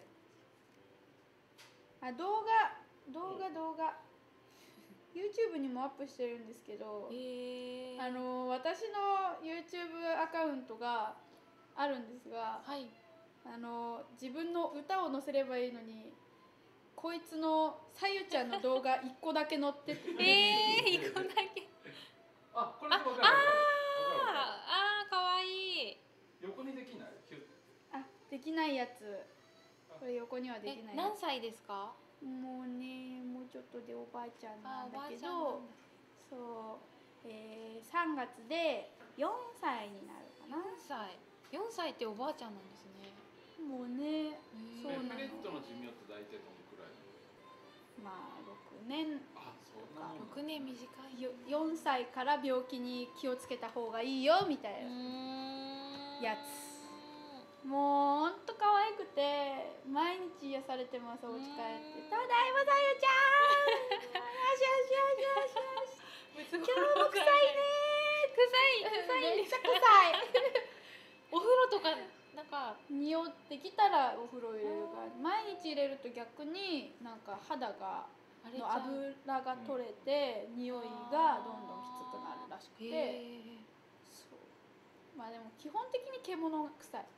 動画 YouTube にもアップしてるんですけど、私の YouTube アカウントがあるんですが、自分の歌を載せればいいのにこいつのさゆちゃんの動画1個だけ載ってて 1個だけこれわかるかわいい。 横にできない？ できないやつ。これ横にはできない。 何歳ですか？ もうね、もうちょっとでおばあちゃんなんだけど、そう、3月で4歳になるかな。 4歳っておばあちゃんなんですね。 もうね、そうなの。 フェレットの寿命って大体どのくらい？ まあ6年。 そんなもん。 6年短い。 4歳から病気に気をつけた方がいいよみたいなやつ。もうほんと可愛くて毎日癒されてます。お家帰って「ただいまさゆちゃんよし今日も臭いね臭いめっちゃ臭いお風呂とかなんか匂ってきたらお風呂入れるから毎日入れると逆になんか肌がの油が取れて匂いがどんどんきつくなるらしくて、そうまあでも基本的に獣が臭い。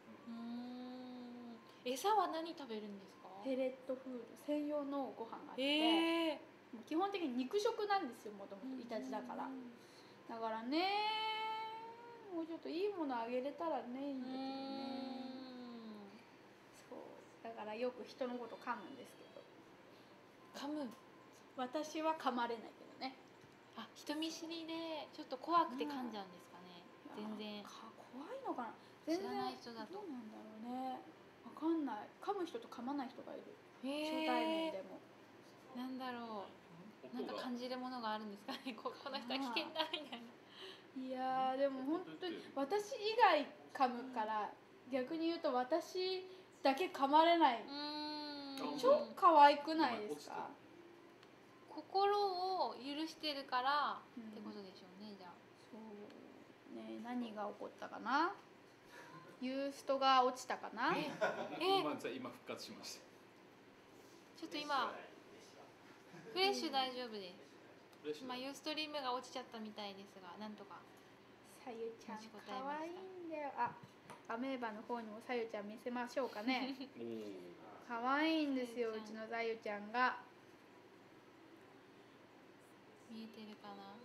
餌は何食べるんですか？ ペレットフード専用のご飯があって、基本的に肉食なんですよ。もともとイタチだから、だからねもうちょっといいものあげれたらねいいんだけどね。そうだからよく人のこと噛むんですけど。 噛む？ 私は噛まれないけどね。 人見知りでちょっと怖くて噛んじゃうんですかね。全然怖いのかな。 知らない人だと。 どうなんだろうね。わかんない。噛む人と噛まない人がいる。初対面でも。 なんだろう。なんか感じるものがあるんですかね。この人は危険だみたいな。 いやでも本当に私以外噛むから逆に言うと私だけ噛まれない。超可愛くないですか？ 心を許してるからってことでしょうね。じゃあ。 そうね、何が起こったかな。ユーストが落ちたかな。 今復活しました。 ちょっと今フレッシュ大丈夫です。今ユーストリームが落ちちゃったみたいですが、なんとか。 さゆちゃん可愛いんだよ。アメーバの方にもさゆちゃん見せましょうかね。可愛いんですよ、うちのさゆちゃんが。 見えてるかな。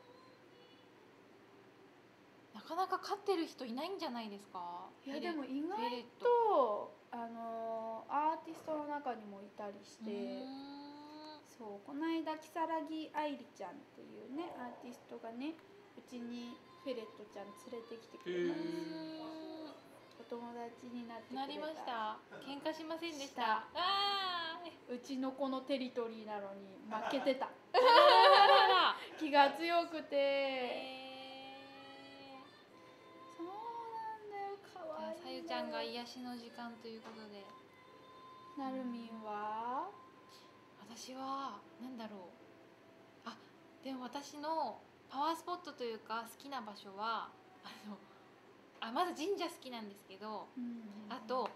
なかなか飼ってる人いないんじゃないですか？ いやでも意外とアーティストの中にもいたりして、そうこの間如月愛理ちゃんっていうねアーティストがねうちにフェレットちゃん連れてきてくれたんですよ。お友達になってくれた。 なりました。喧嘩しませんでした。 うちの子のテリトリーなのに負けてた。気が強くて。そうなんだよ、可愛い。 さゆちゃんが癒しの時間ということで。 なるみんは？ 私はなんだろう。 でも私のパワースポットというか好きな場所はまず神社好きなんですけど、あと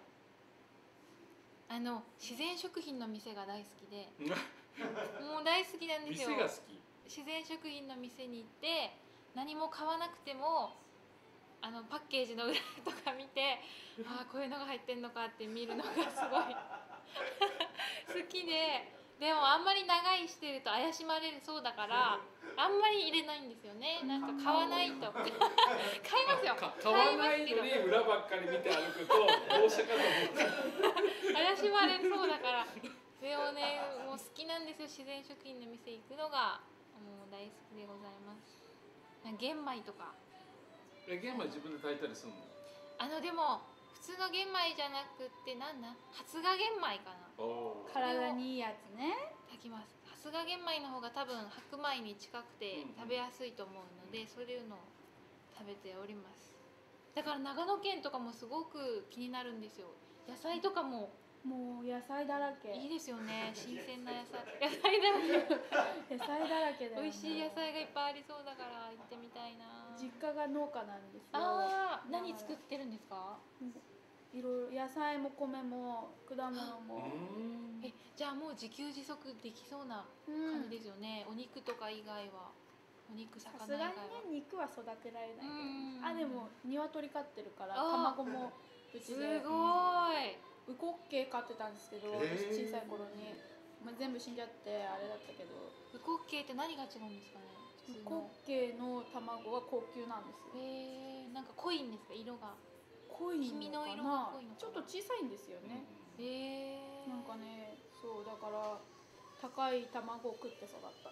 自然食品の店が大好きでもう大好きなんですよ。 店が好き。 自然食品の店に行って何も買わなくてもパッケージの裏とか見てこういうのが入ってんのかって見るのがすごい好きで、でもあんまり長居してると怪しまれるそうだからあんまり入れないんですよね。なんか買わないと買いますよ。 買わないのに裏ばっかり見て歩くとどうしたかと思って怪しまれるそうだからでもねもう好きなんですよ。自然食品の店行くのがもう大好きでございます。玄米とか玄米自分で炊いたりするの？ でも普通の玄米じゃなくって発芽玄米かな。 体にいいやつね。 炊きます。発芽玄米の方が多分白米に近くて食べやすいと思うので、そういうのを食べております。だから長野県とかもすごく気になるんですよ。野菜とかももう野菜だらけ。 いいですよね。新鮮な野菜だらけ野菜だらけだよね。 美味しい野菜がいっぱいありそうだから行ってみたいな。 実家が農家なんですよ。 何作ってるんですか？ いろいろ野菜も米も果物も。 じゃあもう自給自足できそうな感じですよね。お肉とか以外は、お肉魚以外は。 さすがにね肉は育てられないけど。でも鶏飼ってるから卵もうちで。 すごい。 ウコッケイ飼ってたんですけど、私小さい頃に、全部死んじゃってあれだったけど。 ウコッケイって何が違うんですかね？ ウコッケイの卵は高級なんですよ。 なんか濃いんですか？色が濃いのかな。 黄身の色が濃いのかな。 ちょっと小さいんですよね。なんかね、そうだから高い卵を食って育った。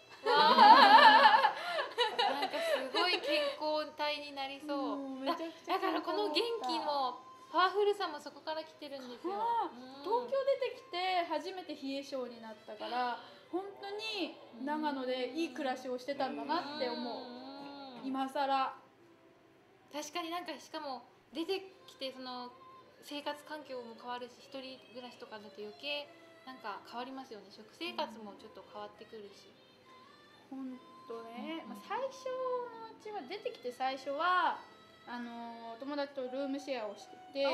なんかすごい健康体になりそう。だからこの元気もパワフルさもそこから来てるんですよ。 東京出てきて初めて冷え性になったから本当に長野でいい暮らしをしてたんだなって思う。今更確かになんかしかも出てきてその生活環境も変わるし、一人暮らしとかだと余計なんか変わりますよね。食生活もちょっと変わってくるし。 本当ね。最初のうちは出てきて最初は友達とルームシェアをしてて、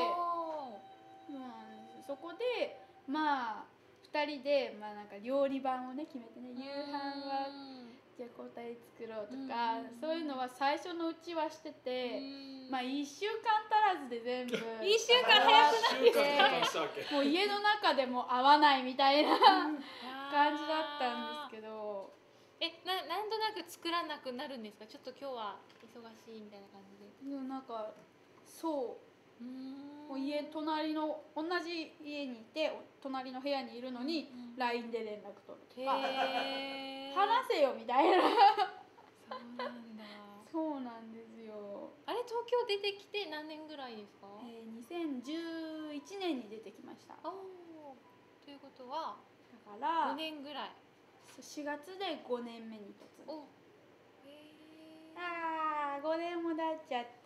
そこで2人でなんか料理番をね決めてね、夕飯はじゃあ交代作ろうとか、そういうのは最初のうちはしてて、1週間足らずで全部 1週間早くなってもう家の中でも合わないみたいな感じだったんですけど。 なんとなく作らなくなるんですか？ちょっと今日は忙しいみたいな感じで。 でもなんかそうもう隣の同じ家にいて隣の部屋にいるのに LINE で連絡取るとか話せよみたいな。 そうなんだ。 そうなんですよ。 あれ東京出てきて何年ぐらいですか ？2011年に出てきました。 ということはだから 5年ぐらい。 4月で5年目に突入。5年も経っちゃった。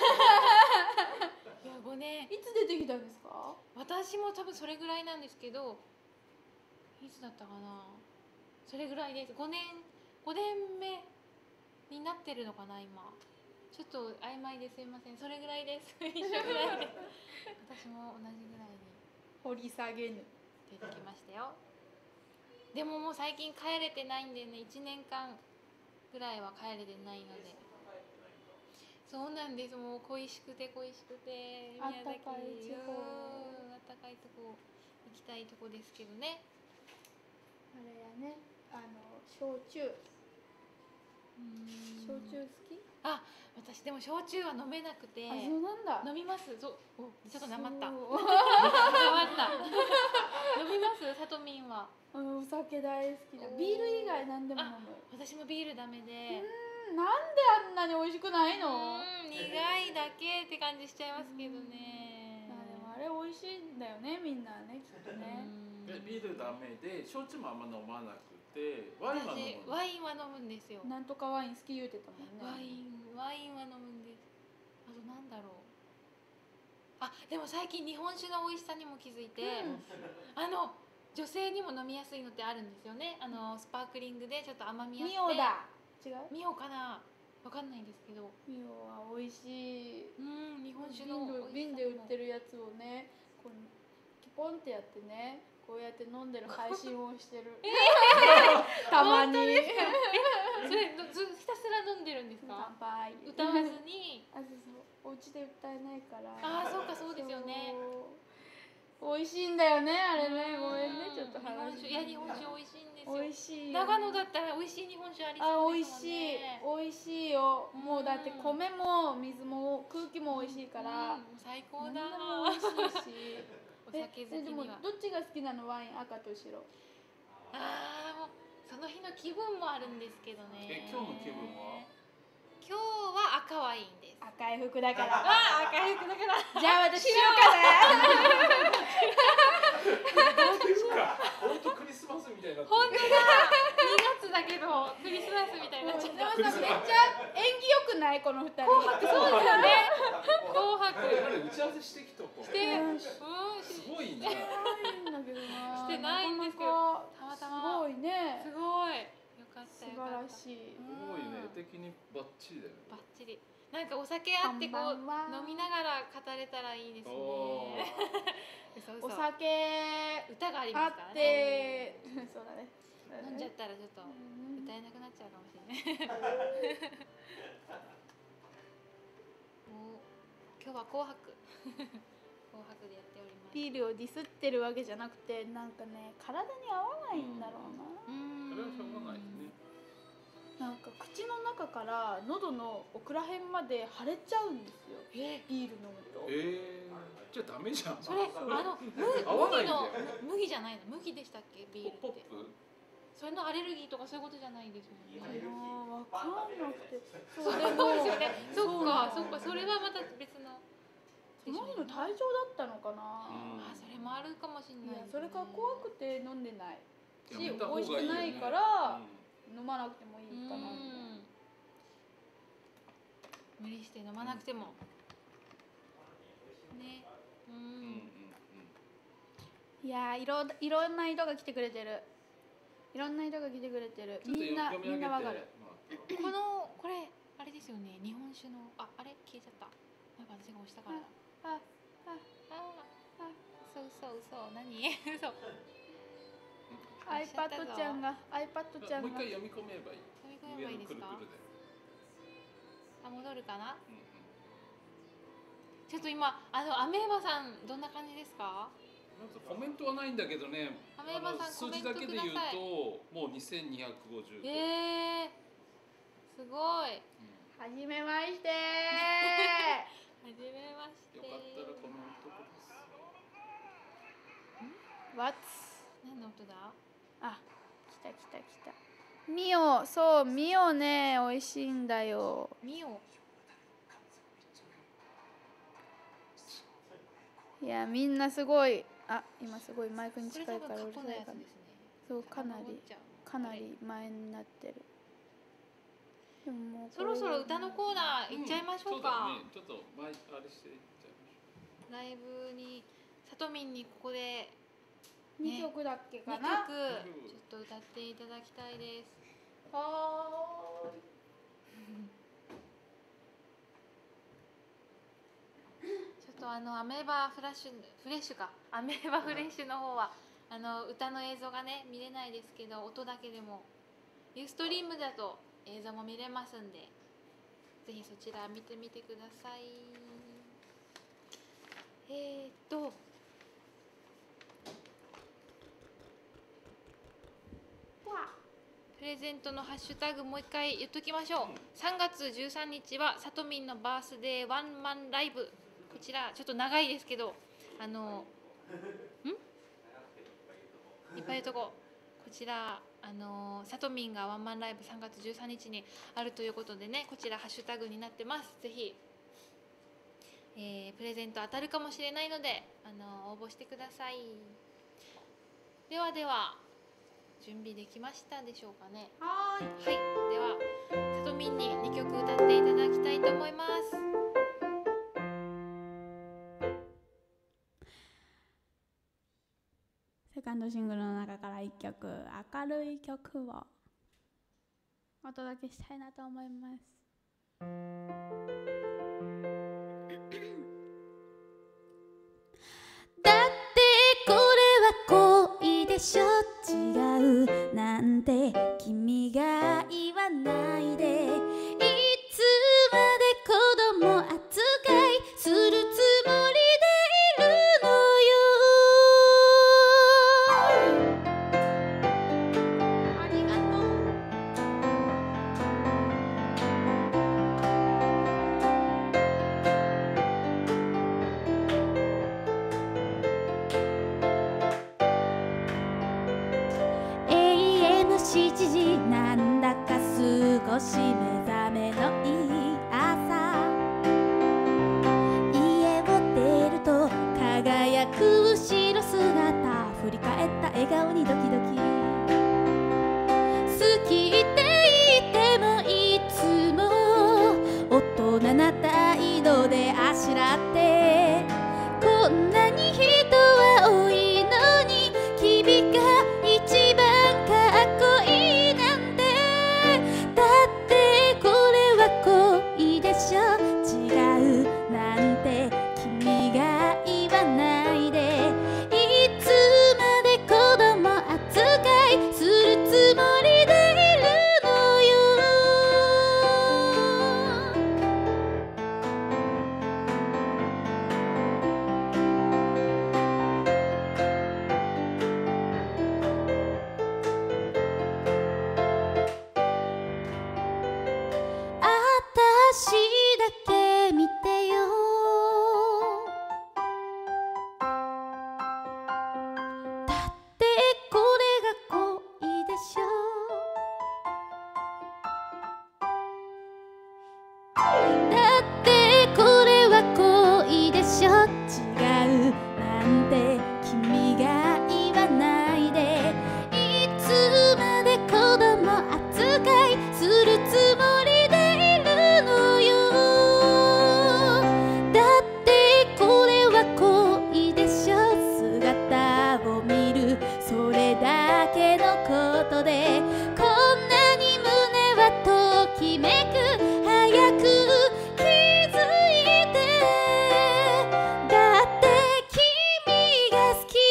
いや5年。 いつ出てきたんですか？ 私も多分それぐらいなんですけど、いつだったかな。それぐらいです。5年目になってるのかな今。ちょっと曖昧ですいません。それぐらいです。一緒ぐらいです。私も同じぐらいに掘り下げぬ出てきましたよ。でももう最近帰れてないんでね、1年間ぐらいは帰れてないので。そうなんです。もう恋しくて宮崎、 あったかい地方、 あったかいとこ行きたいとこですけどね。 あれやね、焼酎好き？ 私でも焼酎は飲めなくて。 そうなんだ。 飲みます。ちょっとなまった。なまった。飲みます。さとみんは。 お酒大好きだ。ビール以外何でも飲む。 私もビールダメで。 なんであんなに美味しくないの？ 苦いだけって感じしちゃいますけどね。 でもあれ美味しいんだよね、みんなね、きっとね。 ビールダメで焼酎もあんま飲まなくて、ワインは飲む。 ワインは飲むんですよ。 なんとかワイン好き言うてたもんね。 ワインは飲むんです。あとなんだろう。でも最近日本酒の美味しさにも気づいて、 女性にも飲みやすいのってあるんですよね。スパークリングでちょっと甘みあって。 ミオだ。違う？ ミオかな。わかんないんですけど。 ミオは美味しい。 日本酒の瓶で売ってるやつをね、こうキポンってやってね、こうやって飲んでる配信をしてる。たまに。 それひたすら飲んでるんですか？ 乾杯。 歌わずに。 あ、そうそう。お家で歌えないから。 ああ、そうか、そうですよね。 美味しいんだよね、あれね。ごめんね、ちょっと話。 日本酒美味しいんですよ。 美味しい。 長野だったら美味しい日本酒ありあ、 そう美味しですもんね。 い。美味しいよ。もうだって米も水も空気も美味しいから。 最高だ。 何でも美味しいし。 お酒好きでもには。 どっちが好きなの？ワイン赤と白。 ああ、もうその日の気分もあるんですけどね。 今日の気分は？ 今日は赤ワインです。 赤い服だから。 あ、赤い服だから。 じゃあ私白かな。 本当クリスマスみたいになってる。 本当だ。2月だけどクリスマスみたいになっちゃった。 でもさ、めっちゃ縁起良くないこの二人。 そうですよね。紅白。 打ち合わせしてきとこう。すごいね。 してないんですけど、たまたま。 すごいね。 すごい。よかった素よかった。 晴らしい。 すごいね。絵的にバッチリだよね。 バッチリ。なんかお酒あってこうこんばんは飲みながら語れたらいいですね。 お酒歌がありあっますからね。 て、そうだね。 飲んじゃったらちょっと歌えなくなっちゃうかもしれない。今日は紅白紅白でやっております。 ビールをディスってるわけじゃなくて、なんかね、体に合わないんだろうな。 それはしょうがないね。 なんか口の中から喉の奥ら辺まで腫れちゃうんですよ。ビール飲むと。 じゃあダメじゃん。 それ合わないんだよ。 麦じゃないの？麦でしたっけ？ビールって。 ポップ？ それのアレルギーとかそういうことじゃないですもんね。 わかんなくて。 そうですよね。そっかそっか、それはまた別の。 その日の体調だったのかな。 あ、それもあるかもしれない。 それから怖くて飲んでないし、美味しやめた方がいいよねくないから飲まなくてもいいかな。 無理して飲まなくてもね。 いやー、いろんな人が来てくれてる。いろんな人が来てくれてる。みんなわかる。 これあれですよね。日本酒のあれ消えちゃった。なんか私が押したからだ。そう何？そう。 iPad ちゃんがもう一回読み込めばいい。 読み込めばいいですか？あ、戻るかな？ちょっと今アメーバさんどんな感じですか？ まずコメントはないんだけどね。 アメーバさん数字だけで言うともう2250。 すごい。 はじめましてはじめまして。 よかったらコメントください。 What？ 何の音だ？ あ、来た。ミオ、そう、ミオね、美味しいんだよ。 ミオ。 いや、みんなすごい。あ、今すごいマイクに近いからうるさいかな。そう、かなり前になってる。でももうそろそろ歌のコーナー行っちゃいましょうか。 ちょっとあれしていっちゃいましょう。 ライブにさとみんにここで 2曲だっけか 2 な。 曲ちょっと歌っていただきたいです。 はーい。 ちょっとアメーバフレッシュかアメーバフレッシュの方は歌の映像がね見れないですけど、音だけでもユーストリームだと映像も見れますんで、ぜひそちら見てみてください。プレゼントのハッシュタグもう一回言っときましょう。3月13日はさとみんのバースデーワンマンライブ。こちらちょっと長いですけどいっぱい言うとこちらさとみんがワンマンライブ3月13日にあるということでね、こちらハッシュタグになってます。ぜひ、プレゼント当たるかもしれないので応募してください。では準備できましたでしょうかね。 はーい。 はい、ではさとみんに2曲歌っていただきたいと思います。 カンドシングルの中から1曲、明るい曲をお届けしたいなと思います。 だってこれは恋でしょ、違うなんて君が言わないで、いつまで子供扱いするつもりでいるのよ。 ありがとう。 永遠の7時、なんだか少し目覚めのいい朝、家を出ると輝く後ろ姿、振り返った笑顔にドキドキ、好きって言ってもいつも大人な態度であしらって、こんなに人は多いのに君が一番かっこいいなんて。だってこれは恋でしょ、違うなんて君が言わないで、いつまで子供扱いするつもりでいるのよ。あたしだけ見てよ、だってこれが恋でしょ。だってこれは恋でしょ、違うなんて君が言わないで、いつまで子供扱いするつもりでいるのよ。だってこれは恋でしょ、姿を見るそれだけのことで、こんなに胸はときめく、早く気づいて。だって君が好き。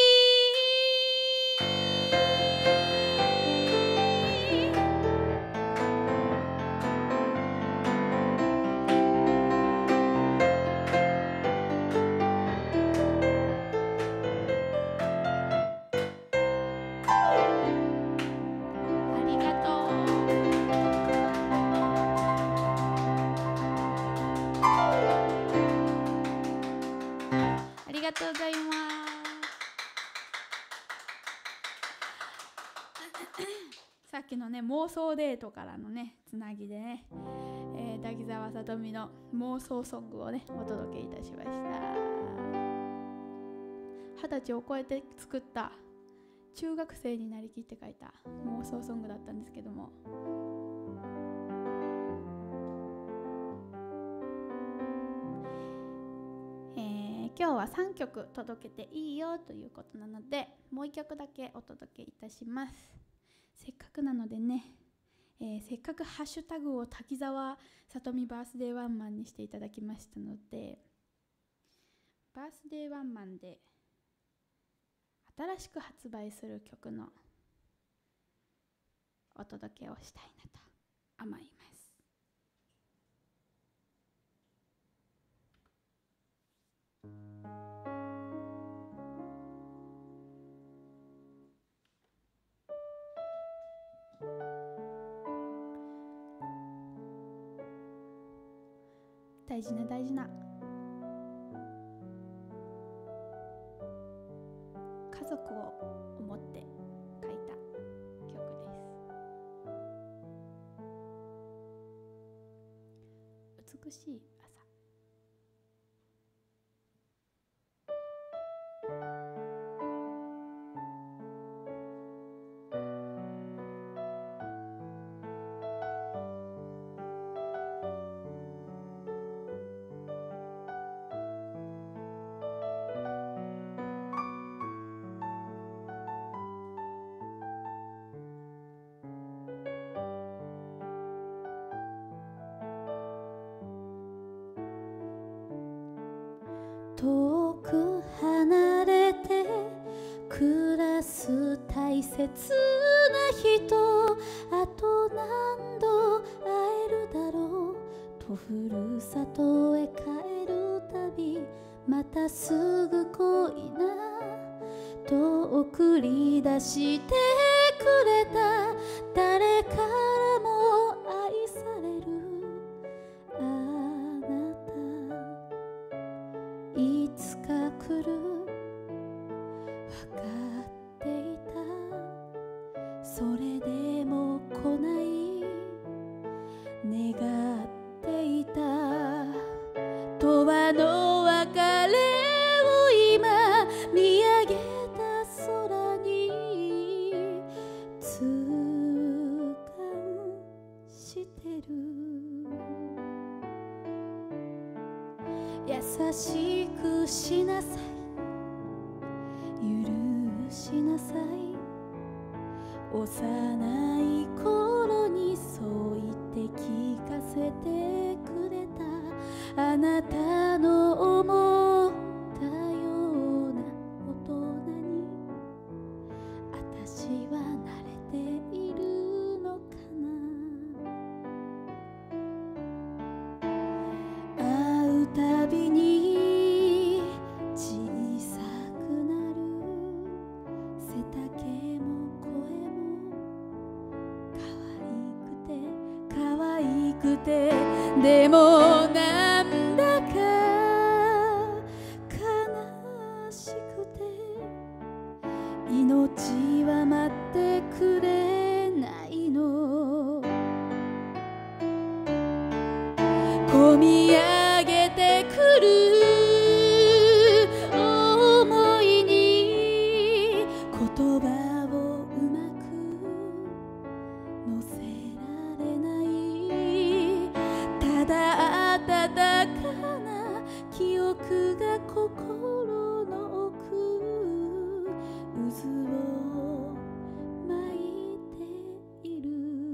ありがとう。ありがとうございます。さっきのね、妄想デートからのね、つなぎでね、滝沢さとみの妄想ソングをね、お届けいたしました。20歳を超えて作った中学生になりきって書いた妄想ソングだったんですけども、今日は3曲届けていいよということなので、もう1曲だけお届けいたします。せっかくなのでね、せっかくハッシュタグを滝沢さとみバースデーワンマンにしていただきましたので、バースデーワンマンで新しく発売する曲のお届けをしたいなと思います。大事な大事な家族を思って書いた曲です。美しい朝。 遠く離れて暮らす大切な人、あと何度会えるだろうとふるさとへ帰るたび、またすぐ来いなと送り出してくれた、誰からも愛されるあなた、いつか来る分かっていた、それでも来ない願っていた、永遠の別れを今見上げた空に痛感してる、優しくしなさい、許しなさい、幼い頃にそう言って聞かせてくれた、あなたの思ったような大人に私は慣れているのかな、会うたびに小さくなる背丈も声も可愛くてでもなんだか悲しくて、命は待ってくれないの、こみ上げてくる想いに言葉をうまく乗せられない、ただ温かな記憶が心の奥渦を巻いている、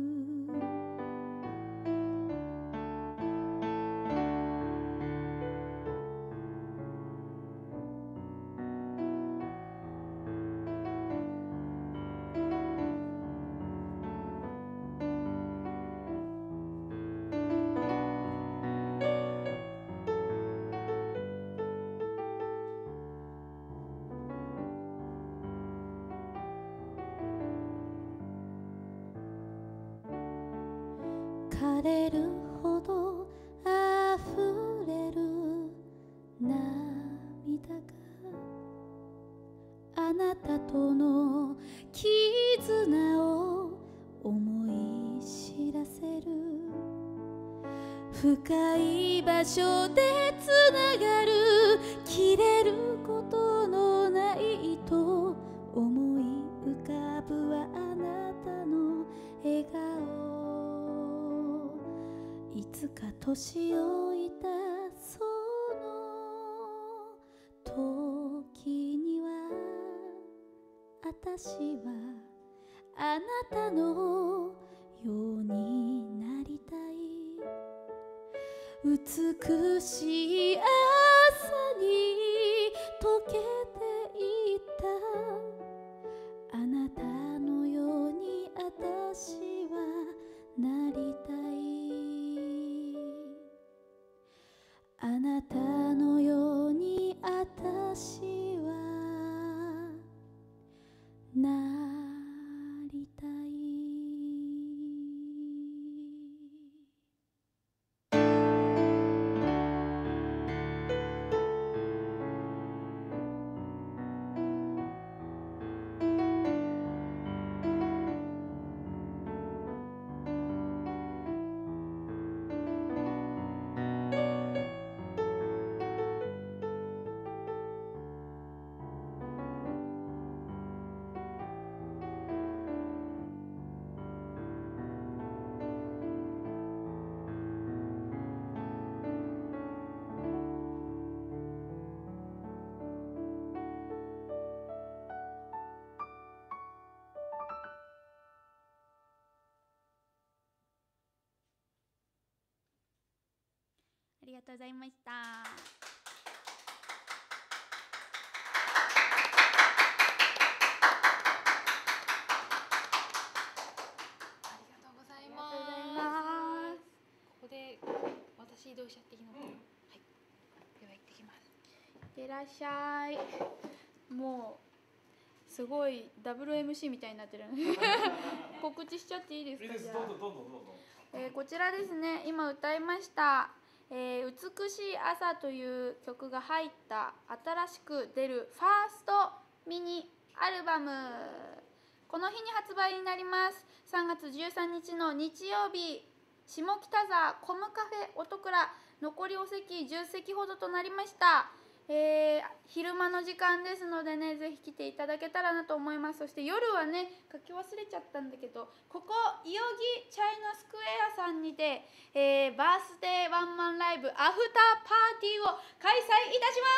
枯れるほど溢れる涙があなたとの絆を思い知らせる、深い場所でつながる切れることのないと思い浮かぶはあなたの笑顔、いつか年老いたその時には私はあなたのようになりたい、美しい朝に溶けていったあなたのように私はなりたい、あなたのように私はなりたい。 ありがとうございました。 ってらっしゃい。もうすごいダブル MC みたいになってる告知しちゃっていいですか？ いいです、 じゃあどうぞどうぞどうぞ。 こちらですね、今歌いました「美しい朝」という曲が入った新しく出るファーストミニアルバム、この日に発売になります。3月13日の日曜日、下北沢コムカフェ音倉、残りお席10席ほどとなりました。昼間の時間ですのでね、ぜひ来ていただけたらなと思います。そして夜はね、書き忘れちゃったんだけど、ここ代々木チャイナスクエアさんにて、バースデーワンマンライブアフターパーティーを開催いたします。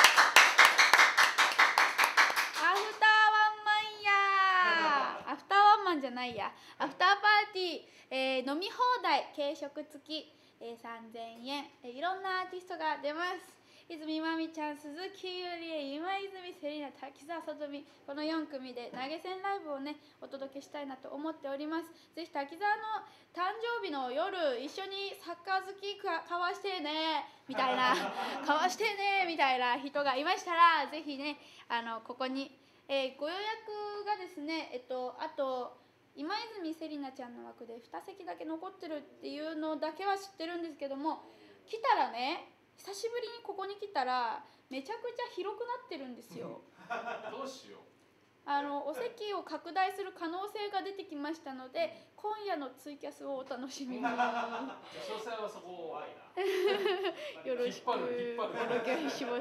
アフターワンマンやアフターワンマンじゃないや、アフターパーティー、飲み放題軽食付き、3000円、いろんなアーティストが出ます。泉まみちゃん、鈴木ゆりえ、今泉セリナ、滝沢さとみ、この4組で投げ銭ライブをねお届けしたいなと思っております。ぜひ滝沢の誕生日の夜、一緒にサッカー好き交わしてねみたいな交わしてねみたいな人がいましたら、ぜひねここに、ご予約がですね、あと今泉セリナちゃんの枠で2席だけ残ってるっていうのだけは知ってるんですけども、来たらね、久しぶりにここに来たらめちゃくちゃ広くなってるんですよどうしよう。 お席を拡大する可能性が出てきましたので、今夜のツイキャスをお楽しみに。 詳細はそこをよろしくお願いします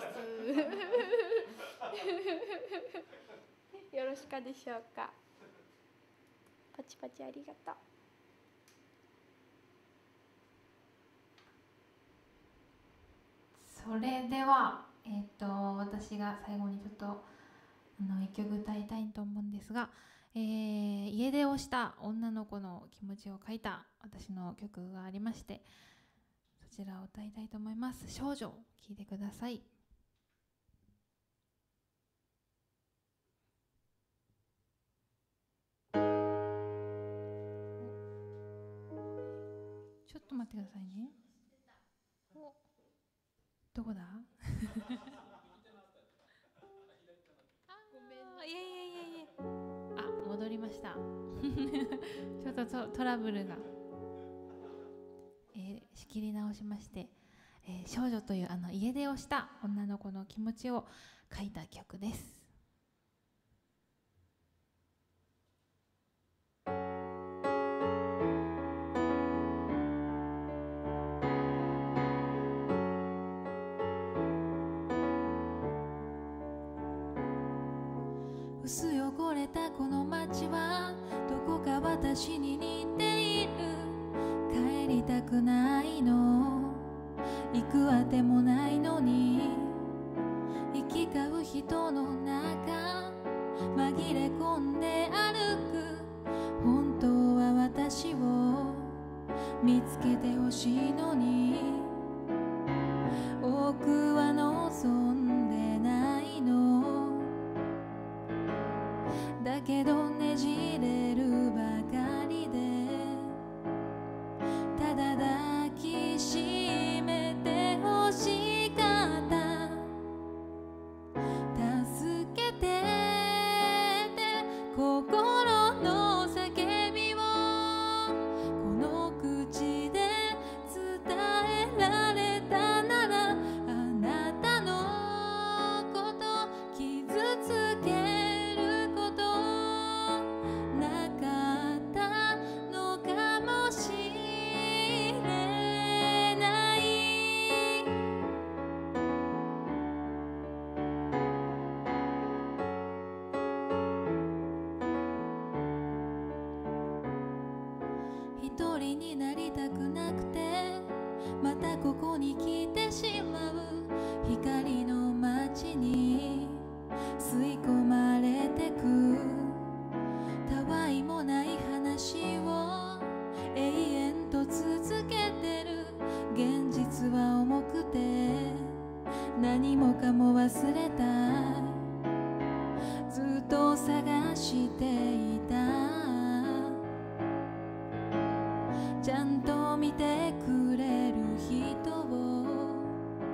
よろしかでしょうか。パチパチありがとう。 それでは、私が最後にちょっと一曲歌いたいと思うんですが、家出をした女の子の気持ちを書いた私の曲がありまして、そちらを歌いたいと思います。少女、聴いてください。ちょっと待ってくださいね。どこだいえ戻りましたちょっとトラブルが、仕切り直しまして、少女という家出をした女の子の気持ちを書いた曲です。 薄汚れたこの街はどこか私に似ている。帰りたくないの、行くあてもないのに、行き交う人の中紛れ込んで歩く。本当は私を見つけてほしいのに、僕は望んでないのだけど、ねじれるばかりでただ抱きしめてほしかった。助けてって心の叫びをこの口で伝えられたなら、あなたのこと傷つけることなかったのかもしれない。一人になりたくなくてまたここに来てしまう。光の街に吸い込まれてく。たわいもない話を永遠と続けてる。現実は重くて何もかも忘れた。ずっと探していた。ちゃんと見てくれる人を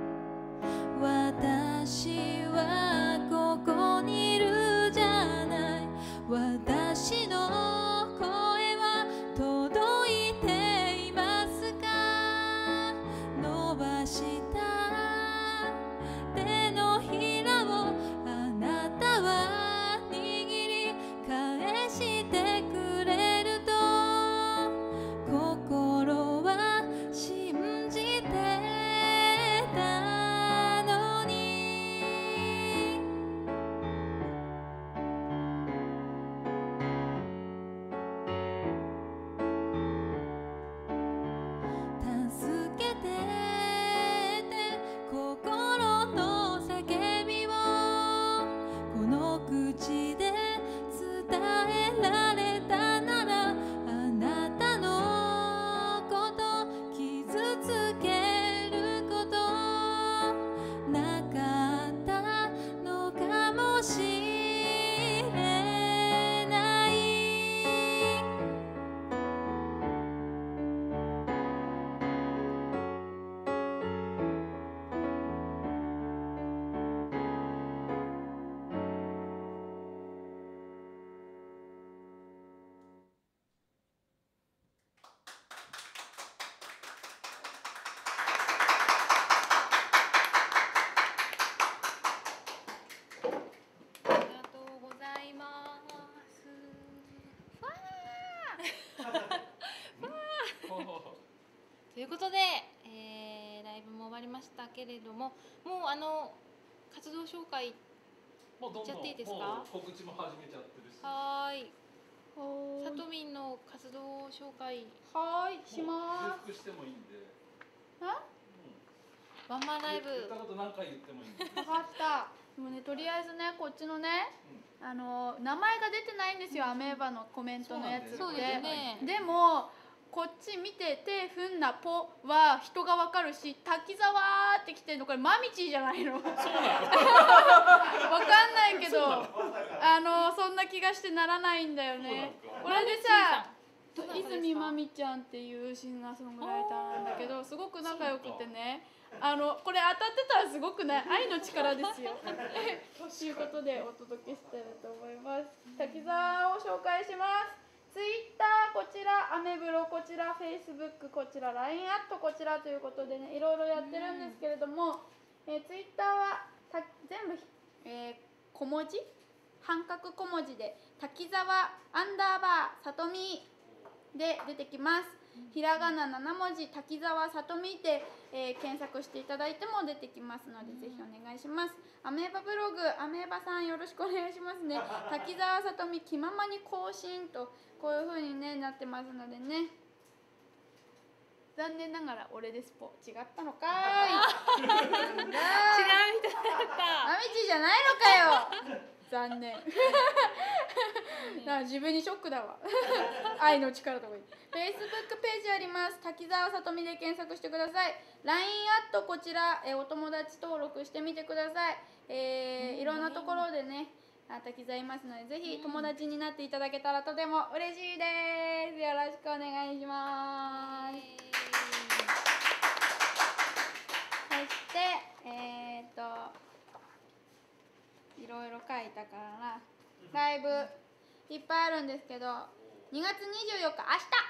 ましたけれども、もう活動紹介もうどんどん言っちゃっていいですか？ もう告知も始めちゃってるし。 はーい。 はさとみんの活動紹介ーいしま重複してもいいんで。 す。あ、 ワンマンライブ言ったこと何回言ってもいいんで。 分かった。でもね、とりあえずね、こっちのね、名前が出てないんですよ、アメーバのコメントのやつって。 そうですね。 でもこっち見て手踏んだポは人がわかるし、滝沢って来てるのこれマミチーじゃないの？わかんないけど、そんな気がしてならないんだよね。これでさ、泉まみちゃんっていうシンガーソングライターなんだけど、すごく仲良くてね、これ当たってたらすごくない？愛の力ですよ。ということでお届けしたいと思います。滝沢を紹介します。ツイッターこちら、アメブロこちら、フェイスブックこちら、LINE アットこちらということでね、いろいろやってるんですけれども、ツイッターは全部、小文字、半角小文字で滝沢アンダーバーさとみで出てきます。ひらがな7文字滝沢さとみで、検索していただいても出てきますので、ぜひお願いします。アメーバブログ、アメーバさんよろしくお願いしますね。滝沢さとみ気ままに更新とこういう風にねなってますのでね。残念ながら俺ですぽ違ったのかーい。違う人だった。マミチじゃないのかよ。残念。自分にショックだわ。愛の力とか言って。Facebook ページあります。滝沢さとみで検索してください。LINE アットこちら、お友達登録してみてください。いろんなところでね、滝沢いますので、ぜひ友達になっていただけたらとても嬉しいです。よろしくお願いします。そしていろいろ書いたからな、ライブいっぱいあるんですけど、2月24日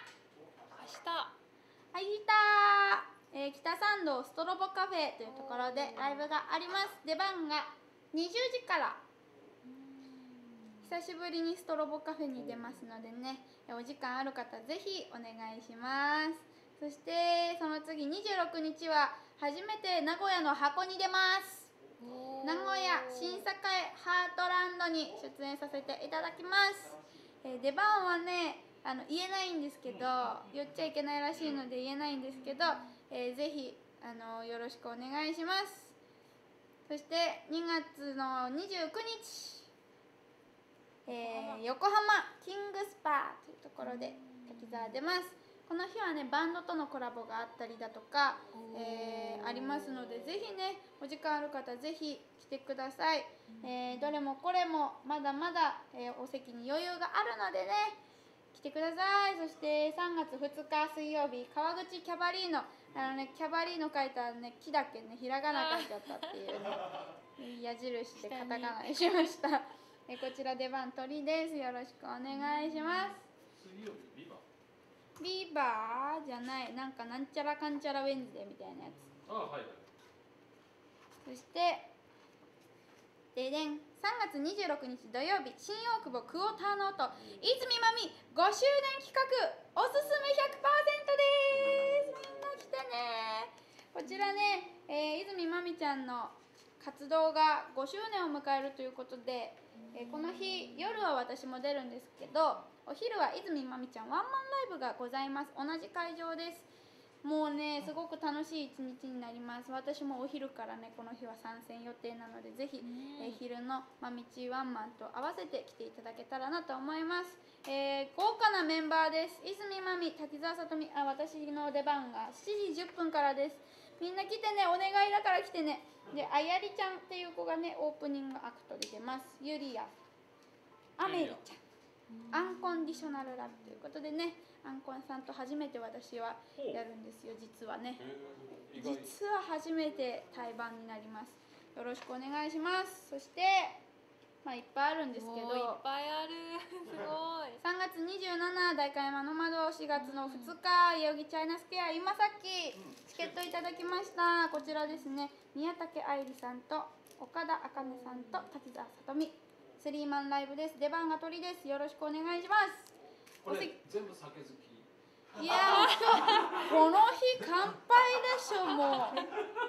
明日、北参道ストロボカフェというところでライブがあります。出番が20時から。久しぶりにストロボカフェに出ますのでね、お時間ある方ぜひお願いします。そしてその次26日は初めて名古屋の箱に出ます。名古屋新栄ハートランドに出演させていただきます。出番はね言えないんですけど、言っちゃいけないらしいので言えないんですけど、ぜひよろしくお願いします。そして2月の29日、横浜キングスパーというところで滝沢出ます。この日はねバンドとのコラボがあったりだとか、ありますので、ぜひねお時間ある方ぜひ来てください。どれもこれもまだまだ、お席に余裕があるのでね来てください。そして3月2日水曜日、川口キャバリーノ、キャバリーノ書いたね木だけねひらがな書いちゃったっていうね矢印でカタカナにしました。こちら出番鳥です。よろしくお願いします。 水曜日ビーバーじゃない、なんかなんちゃらかんちゃらウェンズデーみたいなやつ。 はいはい。 そしてででん、3月26日土曜日、新大久保クォーターノート泉まみ5周年企画おすすめ 100% です。みんな来てね。こちらね、泉まみちゃんの活動が5周年を迎えるということで、この日夜は私も出るんですけど、お昼は泉まみちゃんワンマンライブがございます。同じ会場です。もうねすごく楽しい一日になります。私もお昼からねこの日は参戦予定なので、ぜひ、昼のまみちワンマンと合わせて来ていただけたらなと思います。豪華なメンバーです。泉まみ、滝沢さとみ、私の出番が7時10分からです。みんな来てね、お願いだから来てね。で、あやりちゃんっていう子がねオープニングアクトで出ます。ゆりや、アメリちゃん、アンコンディショナルラブということでね、アンコンさんと初めて私はやるんですよ。実はね、実は初めて対バンになります。よろしくお願いします。そしていっぱいあるんですけど、 いっぱいあるすごい。 3月27代官山の窓、4月の2日代々木チャイナスクエア今さっきチケットいただきました。こちらですね、宮武愛理さんと岡田茜さんと滝沢さとみ、スリーマンライブです。出番が鳥です。よろしくお願いします。 これ全部酒好き。 いやこの日乾杯でしょ。もう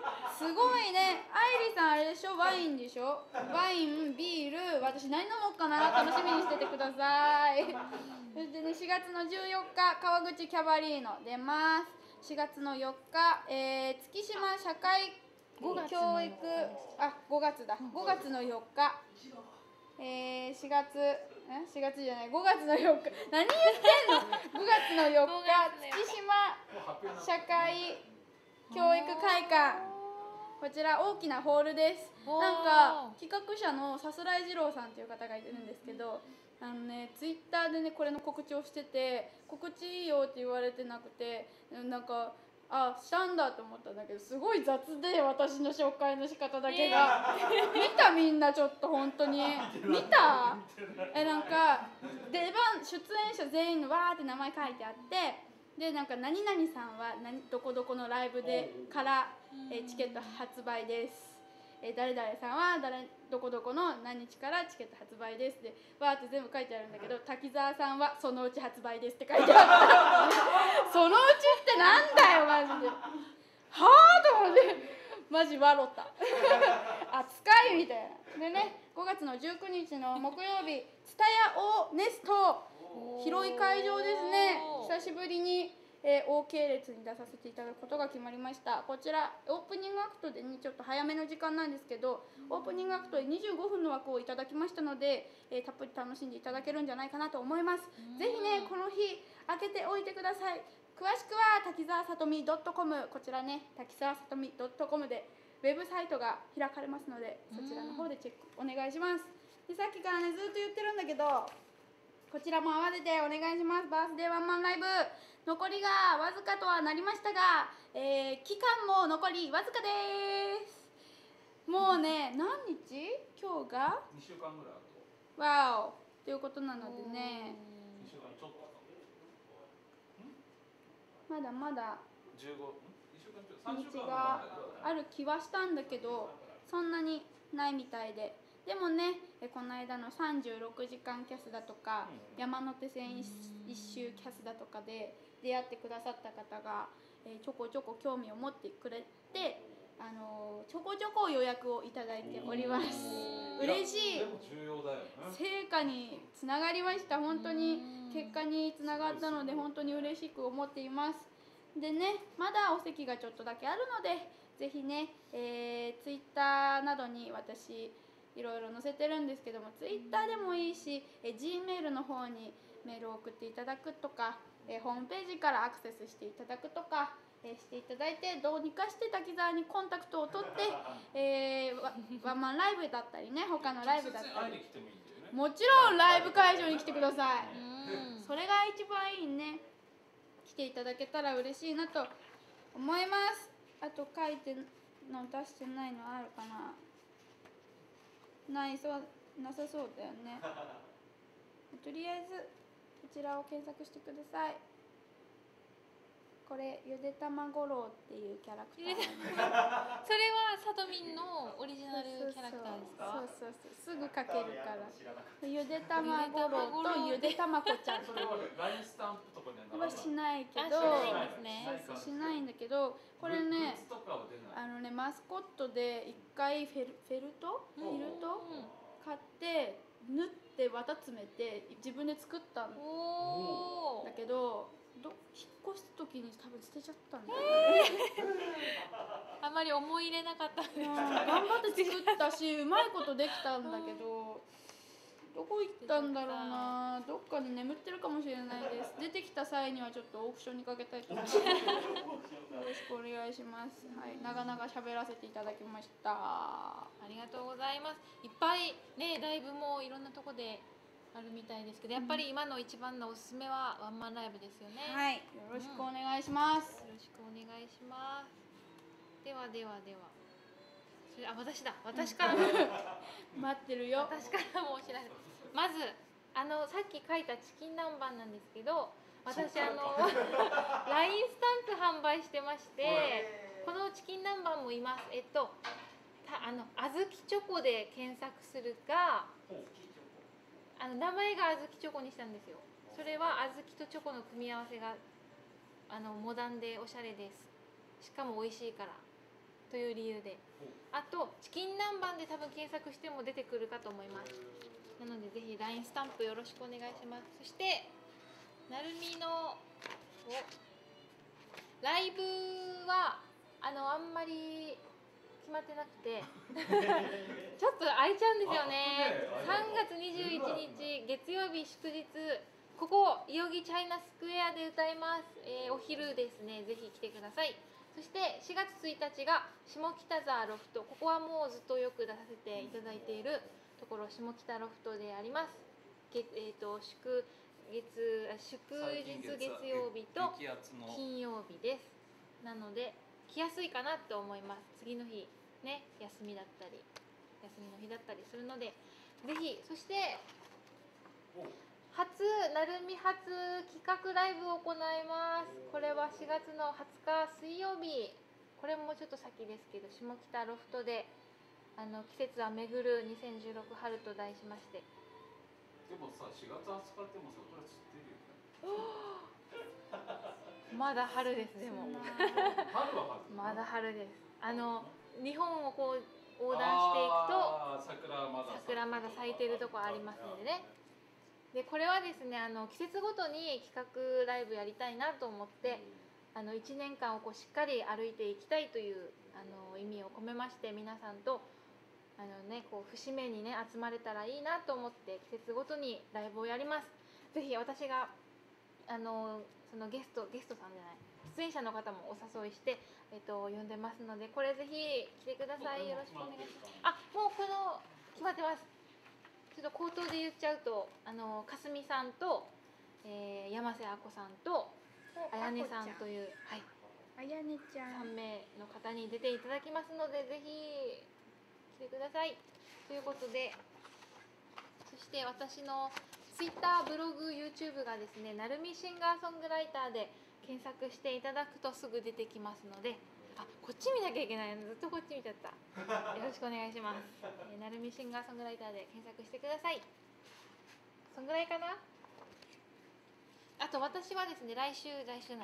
すごいね。愛理さんあれでしょ、ワインでしょ。ワイン、ビール、私何飲もうかな、楽しみにしててください。そしてね、4月の14日、川口キャバリーノ出ます。4月の4日、月島社会教育、5月だ。5月の4日、4月じゃない、5月の4日、何言ってんの。5月の4日、月島社会教育会館、こちら大きなホールです。なんか企画者のさすらい二郎さんという方がいるんですけど、ツイッターでねこれの告知をしてて、告知いいよって言われてなくて、なんかしたんだと思ったんだけど、すごい雑で、私の紹介の仕方だけが見た、みんなちょっと本当に見た。なんか出演者全員のわーって名前書いてあって、でなんか何々さんはどこどこのライブでから、チケット発売です、誰々さんはどこどこの何日からチケット発売ですでわーって全部書いてあるんだけど、滝沢さんはそのうち発売ですって書いてあったそのうちってなんだよマジで、はあと思ってマジ笑った扱いみたいな。でね、5月の19日の木曜日、ツタヤオネスト、広い会場ですね。久しぶりに、OK 列に出させていただくことが決まりました。こちらオープニングアクトでねちょっと早めの時間なんですけど、オープニングアクトで25分の枠をいただきましたので、たっぷり楽しんでいただけるんじゃないかなと思います。ぜひねこの日開けておいてください。詳しくは滝沢さとみ .com、 こちらね滝沢さとみ .com でウェブサイトが開かれますので、そちらの方でチェックお願いします。でさっきからねずっと言ってるんだけど、こちらも合わせてお願いします。バースデーワンマンライブ、残りがわずかとはなりましたが、期間も残りわずかです。もうね何日、今日が 2週間ぐらいあと。 わおということなのでね、 2週間ちょっとまだまだ 15、1週間ちょっと3週間日がある気はしたんだけど、そんなにないみたいで。でもね、この間の36時間キャスだとか、山手線一周キャスだとかで出会ってくださった方が、ちょこちょこ興味を持ってくれて、ちょこちょこ予約をいただいております。嬉しい。 でも重要だよね。 成果につながりました。本当に結果につながったので本当に嬉しく思っています。でね、まだお席がちょっとだけあるので、ぜひね、ツイッターなどに私いろいろ載せてるんですけども、ツイッターでもいいし、Gmail の方にメールを送っていただくとか、ホームページからアクセスしていただくとか、していただいて、どうにかして滝沢にコンタクトを取って、ワンマンライブだったりね、他のライブだったり、もちろんライブ会場に来てください。それが一番いいね。来ていただけたら嬉しいなと思います。あと書いての出してないのあるかな。なさそうだよね。とりあえずこちらを検索してください。これゆでたまごろうっていうキャラクターなんです。 それはさとみんのオリジナルキャラクターですか？ そうすぐ書けるから。ゆでたまごろうとゆでたまこちゃんっていう。 ラインスタンプとかにはしないけど、しないんだけど、これね、マスコットで一回フェルト買って縫って綿詰めて自分で作ったんだけど、引っ越した時に多分捨てちゃったんだよね。 あまり思い入れなかったんです。 頑張って作ったし、うまいことできたんだけど、どこ行ったんだろうな。どっかに眠ってるかもしれないです。出てきた際にはちょっとオークションにかけたいと思います。よろしくお願いします。はい、長々喋らせていただきました。 ありがとうございます。いっぱいね、ライブもいろんなとこであるみたいですけど、やっぱり今の一番のおすすめはワンマンライブですよね。 はい、よろしくお願いします。 よろしくお願いします。では。それ私からも待ってるよ。 私からもお知らせ。まずさっき書いたチキン南蛮なんですけど、私LINE スタンプ販売してまして、このチキン南蛮もいます。あずきチョコで検索するか、名前があずきチョコにしたんですよ。それはあずきとチョコの組み合わせがモダンでおしゃれです。しかも美味しいからとという理由で、あとチキン南蛮で多分検索しても出てくるかと思います。なのでぜひ LINE スタンプよろしくお願いします。そしてなるみのライブはあんまり決まってなくてちょっと空いちゃうんですよね。3月21日月曜日祝日、ここ代々木チャイナスクエアで歌います。お昼ですね、ぜひ来てください。そして4月1日が下北沢ロフト、ここはもうずっとよく出させていただいているところ、下北ロフトであります。祝日月曜日と金曜日です。なので来やすいかなと思います。次の日ね、休みの日だったりするのでぜひ。そしてなるみ初企画ライブを行います。これは4月の20日水曜日、これもちょっと先ですけど、下北ロフトで季節は巡る2016春と題しまして。 でもさ、4月20日でも桜散ってるよね。 まだ春です。でも春は春。 まだ春です。日本をこう横断していくと桜まだ咲いてるとこありますのでね。でこれはですね、季節ごとに企画ライブやりたいなと思って、1年間をこうしっかり歩いていきたいという意味を込めまして、皆さんとこう節目にね集まれたらいいなと思って季節ごとにライブをやります。ぜひ私がそのゲストさんじゃない出演者の方もお誘いして、呼んでますので、これぜひ来てください。よろしくお願いします。もう決まってます。ちょっと口頭で言っちゃうと、かすみさんと、山瀬あこさんとあやねさんという、はい、 あやねちゃん 3名の方に出ていただきますので、ぜひ来てください。ということで、そして私の Twitter、ブログ、YouTube がですね、なるみシンガーソングライターで検索していただくとすぐ出てきますので、こっち見なきゃいけないの、ずっとこっち見ちゃった。よろしくお願いします。なるみシンガーソングライターで検索してください。そんぐらいかな。あと私はですね、来月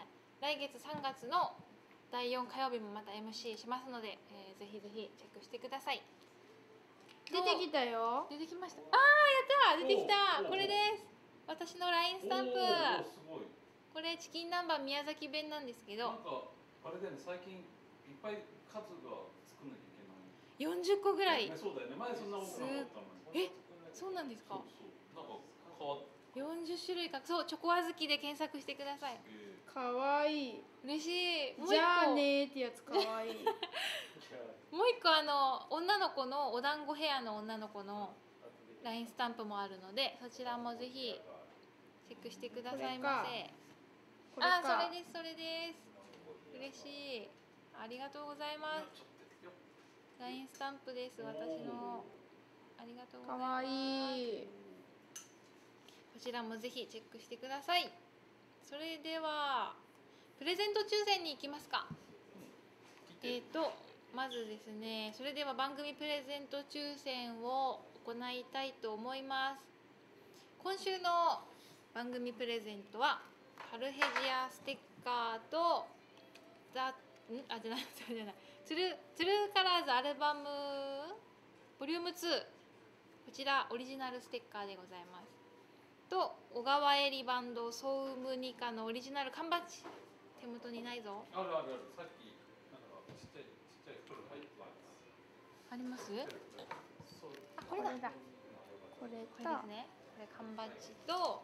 3月の第4火曜日もまた MC しますので、ぜひぜひチェックしてください。 出てきたよ。 出てきました。やったー、出てきた。これです。私の LINE スタンプ。これチキン南蛮宮崎弁なんですけど、 なんかあれだよね、最近いっぱい数が作んなきゃいけない。 40個ぐらい。 そうだよね、前そんな多くなかったのに。 そうなんですか。 なんか変わっ 40種類か。そう、チョコ小豆で検索してください。 かわいい。 嬉しい。 じゃあねーってやつかわいい。 もう一個女の子のお団子ヘアの女の子の LINE スタンプもあるので、そちらもぜひチェックしてくださいませ。それです。嬉しい。ありがとうございます。LINE スタンプです。私の。ありがとうございます。 かわいい。 こちらもぜひチェックしてください。それではプレゼント抽選に行きますか。まずですね、それでは番組プレゼント抽選を行いたいと思います。今週の番組プレゼントはカルヘジアステッカーとトゥルーカラーズアルバムボリューム2、こちらオリジナルステッカーでございます。と小川えりバンドソウムニカのオリジナル缶バッジ、手元にないぞ。 ある、さっきなんかちっちゃい袋入ってます。 あります？ これだ。これですね。これ缶バッジと、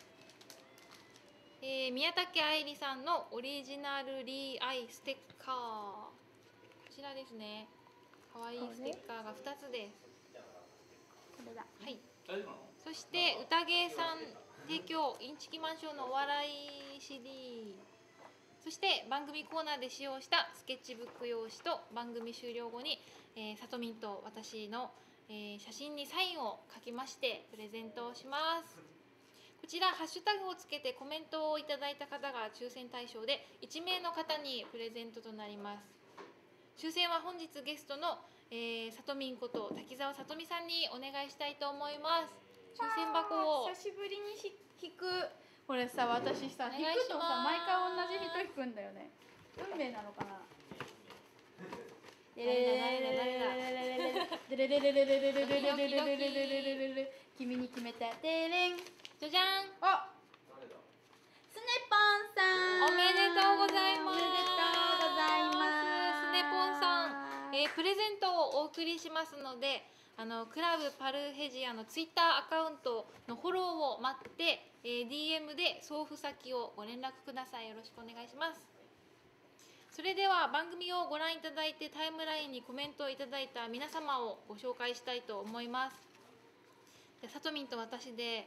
宮武愛理さんのオリジナルリーアイステッカー、こちらですね。可愛いステッカーが2つです。 これだ。 はい。 大丈夫なの？ そして宴さん提供インチキマンションのお笑い CD、 そして番組コーナーで使用したスケッチブック用紙と番組終了後に、さとみんと私の、写真にサインを書きましてプレゼントをします。こちらハッシュタグをつけてコメントをいただいた方が抽選対象で1名の方にプレゼントとなります。抽選は本日ゲストのさとみんこと滝沢さとみさんにお願いしたいと思います。抽選箱を久しぶりに引く。これさ、私さ、引くとさ毎回同じ人引くんだよね。運命なのかな。 君に決めたてれん。 じゃじゃん。 あ、スネポンさん。 おめでとうございます。 おめでとうございます。 スネポンさん、プレゼントをお送りしますので、クラブパルヘジアのツイッターアカウントのフォローを待って、DM で送付先をご連絡ください。よろしくお願いします。それでは番組をご覧いただいてタイムラインにコメントをいただいた皆様をご紹介したいと思います。じゃあさとみんと私で、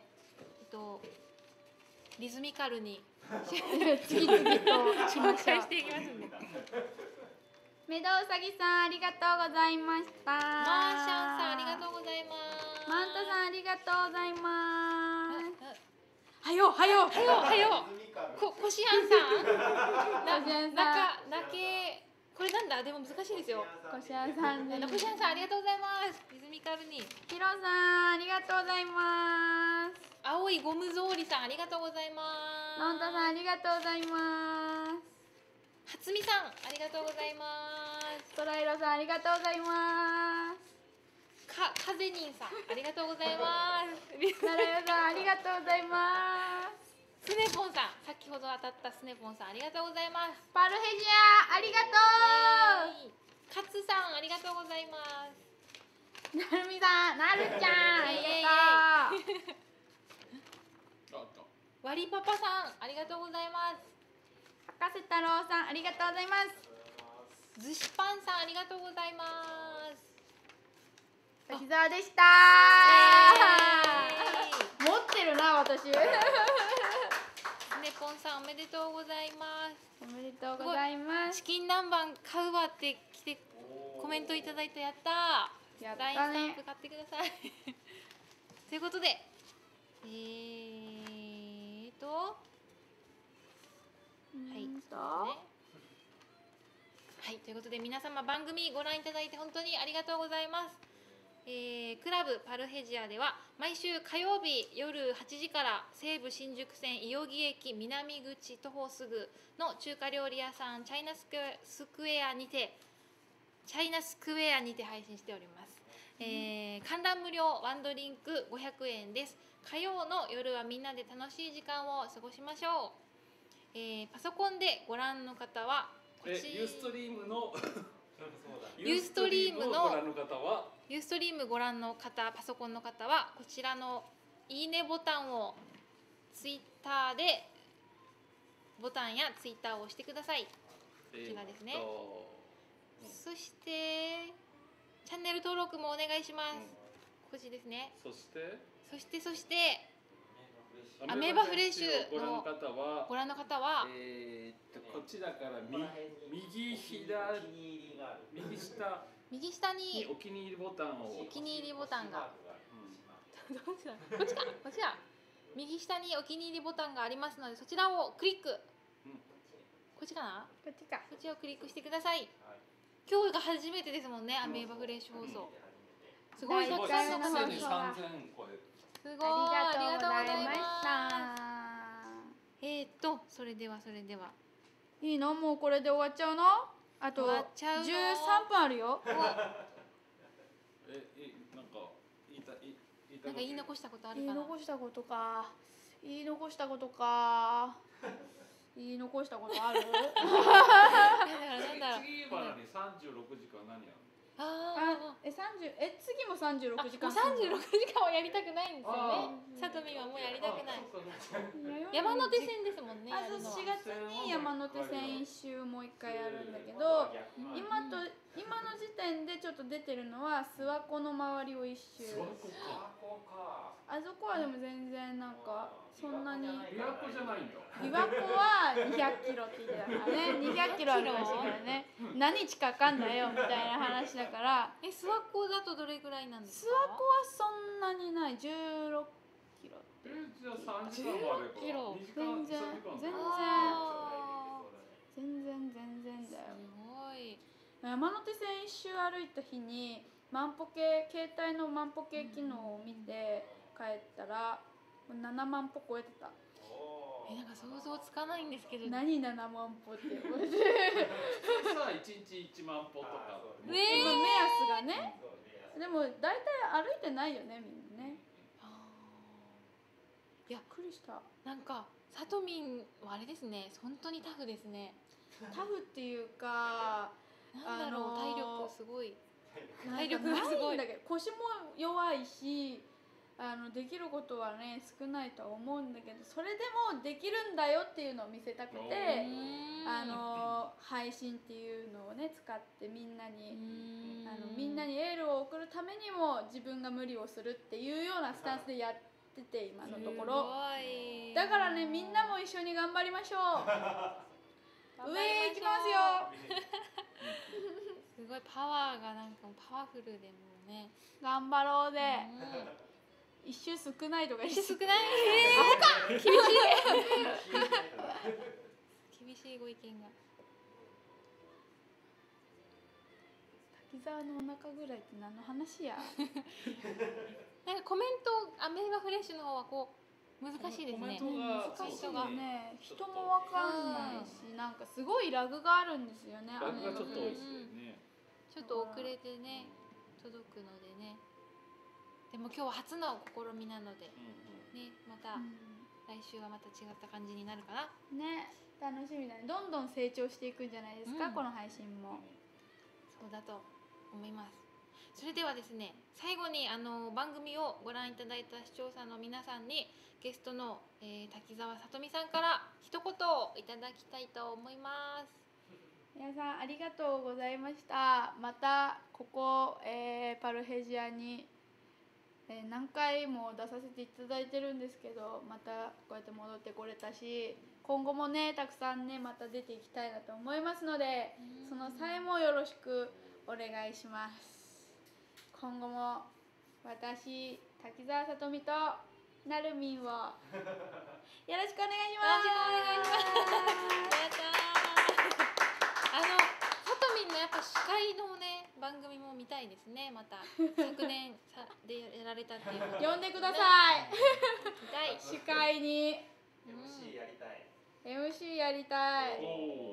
リズミカルに次々と紹介していきますんで。 メドウサギさんありがとうございました。 マーシャンさんありがとうございます。 マンタさんありがとうございます。 はよはよはよはよ。こしあんさん。 こしあんさん。 これなんだ、でも難しいですよ。 こしあんさんです。 こしあんさんありがとうございます。リズミカルに。 ヒロさんありがとうございます。 青いゴム草履さんありがとうございます。 マンタさんありがとうございます。 はつみさんありがとうございます。 トライロさんありがとうございます。 かぜにんさんありがとうございます。 トライロさんありがとうございます。 スネポンさん、先ほど当たったスネポンさんありがとうございます。 パルヘジアありがとう。 カツさんありがとうございます。 なるみさん、なるちゃんありがとう。 ワリパパさんありがとうございます。 博士太郎さんありがとうございます。 ずしパンさんありがとうございます。 滝沢でした。持ってるな私。 スネポンさんおめでとうございます。 おめでとうございます。 チキン南蛮買うわって来てコメントいただいた。やったー。 やったね。 LINE スタンプ買ってください。ということではい、ということで皆様番組ご覧いただいて本当にありがとうございます。クラブパルヘジアでは毎週火曜日夜8時から西武新宿線伊予木駅南口徒歩すぐの中華料理屋さんチャイナスクエアにて配信しております。観覧無料ワンドリンク500円です。火曜の夜はみんなで楽しい時間を過ごしましょう。パソコンでご覧の方はユーストリームのユーストリームのご覧の方はユーストリームご覧の方、パソコンの方はこちらのいいねボタンをツイッターでボタンやツイッターを押してください。こちらですね。そしてチャンネル登録もお願いします。こちらですね。 そしてアメーバフレッシュご覧のの方はご覧の方はこちらから右下ににお気に入りボタンをお気に入りボタンがどっちだこっちかこっちだ右下にお気に入りボタンがありますのでそちらをクリック、こっちかなこっちか。 こっちをクリックしてください。今日が初めてですもんね、アメーバフレッシュ放送。すごいたくさんの方すでに3000超えすごいありがとうございました。それでは。 いいの？もうこれで終わっちゃうの？あと終わっちゃうの 13分あるよ。 なんか言い残したことある言いかな。 残したことか。言い残したことある？ なんだろう。 次は何36時間何やる次も36時間。 もう36時間はやりたくないんですよね。さとみんはもうやりたくない。山手線ですもんね。 そう4月に山手線一周もう一回やるんだけど、今の時点でちょっと出てるのは諏訪湖の周りを一周。あそこはでも全然なんかそんなに。 琵琶湖じゃないんだ。 琵琶湖は200キロって言ってたからね。200キロあるらしいからね。何日かかんだよみたいな話だから。 諏訪湖だとどれぐらいなんです諏か？ 訪湖はそんなにない。16キロ。 じゃあ3時間もあればキロ 2時間全然だよ。 すごい。 山手線一周歩いた日に携帯の万歩計機能を見て帰ったら7万歩超えてた。 なんか想像つかないんですけど。 何7万歩って普通さ1日1万歩とかね目安がね。でも大体歩いてないよね、みんなね。 いや、 びっくりした。 なんかさとみんはあれですね、本当にタフですね。 タフっていうか、 なんだろう、体力すごい。 体力がすごいんだけど、腰も弱いし、できることはね少ないとは思うんだけど、それでもできるんだよっていうのを見せたくて、配信っていうのをね使ってみんなにエールを送るためにも自分が無理をするっていうようなスタンスでやってて、今のところ。だからね、みんなも一緒に頑張りましょう。上へ行きますよ。 すごいパワーがなんかパワフルでもうね。 頑張ろうで。一周少ないとか少ない。厳しい。厳しいご意見が。 滝沢のお腹ぐらいって何の話や。 なんかコメントアメーバフレッシュの方はこう難しいですね。 難しいよね。人もわかんないし、なんかすごいラグがあるんですよね。 ラグがちょっと多いですよね。 ちょっと遅れてね届くのでね。でも今日は初の試みなので、ね、また来週はまた違った感じになるかな。 ね、楽しみだね。どんどん成長していくんじゃないですか、この配信も。 そうだと思います。それではですね、最後に番組をご覧いただいた視聴者の皆さんにゲストの、滝沢さとみさんから一言いただきたいと思います。 皆さんありがとうございました。またここ、パルヘジアに何回も出させていただいてるんですけど、またこうやって戻ってこれたし、今後もねたくさんねまた出ていきたいなと思いますので、その際もよろしくお願いします。今後も私滝沢さとみとなるみんをよろしくお願いします。 よろしくお願いします。やったー。さとみんのやっぱ司会のね番組も見たいですね。また昨年でやられたっていうの呼んでください。 見たい。 司会に MC やりたい。 MC やりたい。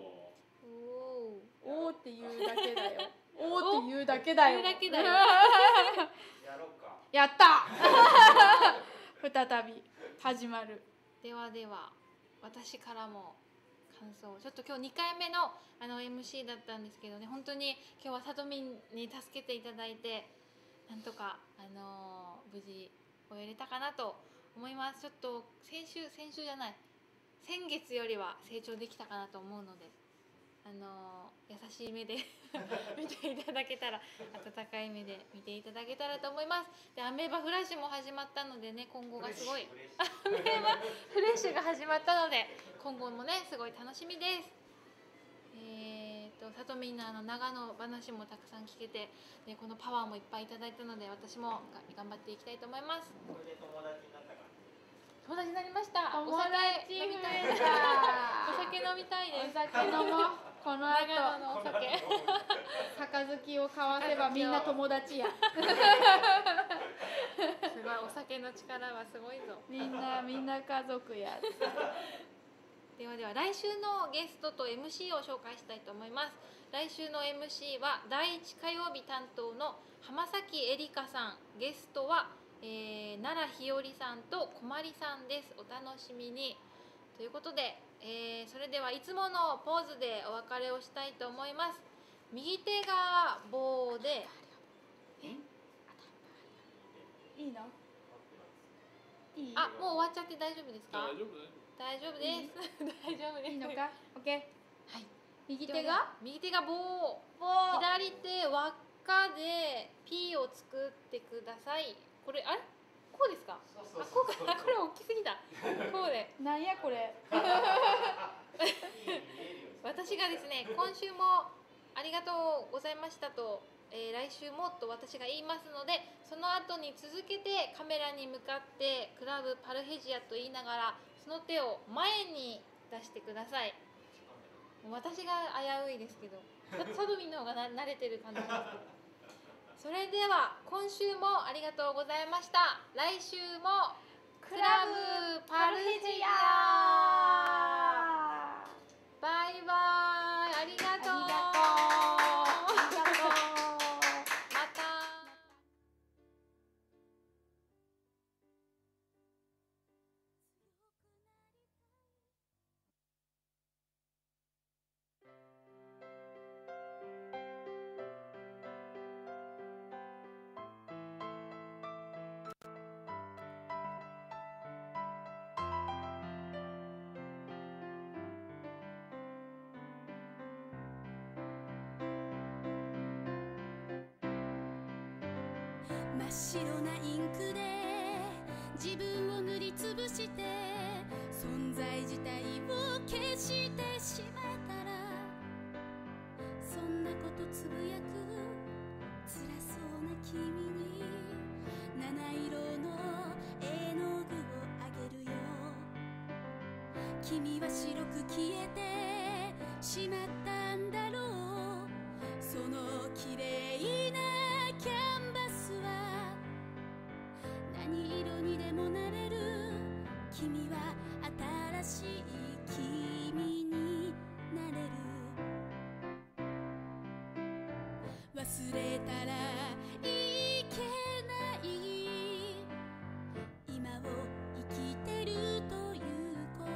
おーって言うだけだよ。おーって言うだけだよ。 言うだけだよ。 やろうか。 やった再び始まる。 ではでは私からも感想。ちょっと今日2回目のMC だったんですけどね、本当に今日はさとみんに助けていただいて、なんとか無事終えれたかなと思います。ちょっと先月よりは成長できたかなと思うので、優しい目で見ていただけたら、温かい目で見ていただけたらと思います。で、アメーバフラッシュも始まったのでね、今後がすごいアメーバフレッシュが始まったので、今後もねすごい楽しみです。さとみんの長野話もたくさん聞けて、でこのパワーもいっぱいいただいたので、私も頑張っていきたいと思います。 これで友達になったか。 友達になりました。 友達飲みたい。 増えたお酒飲みたいです。 お酒飲もう。この長野後のお酒。 杯を交わせばみんな友達や。 すごい、お酒の力はすごいぞ。 みんな家族や。 ではでは来週のゲストと MC を紹介したいと思います。来週の MC は第1火曜日担当の浜崎えりかさん、ゲストは、奈良ひよりさんとこまりさんです。お楽しみに。ということで、それではいつものポーズでお別れをしたいと思います。右手が棒で、 いいの？いい？ あ、もう終わっちゃって大丈夫ですか？ 大丈夫大丈夫です。大丈夫です。 いいのか？オッケー。 はい。 右手が？ 右手が棒。 棒。 左手輪っかで P を作ってください。これあれ？こうですか？ そうそうあ、 そうこうか。これ大きすぎた。こうで。 なんやこれ。 私がですね、今週もありがとうございましたと、来週もと私が言いますので、その後に続けてカメラに向かってクラブパルヘジアと言いながら、その手を前に出してください。私が危ういですけど、サドミンの方が慣れてる感じですけど。それでは今週もありがとうございました。来週もククラブパルヘジア。バイバイ、ありがとう。また。 真っ白なインクで自分を塗りつぶして存在自体を消してしまったら、そんなことつぶやく辛そうな君に七色の絵の具をあげるよ。君は白く消えてしまったんだろう。その綺麗なキャンバスは何色にでもなれる。君は新しい君になれる。忘れたらいけない今を生きてるということ。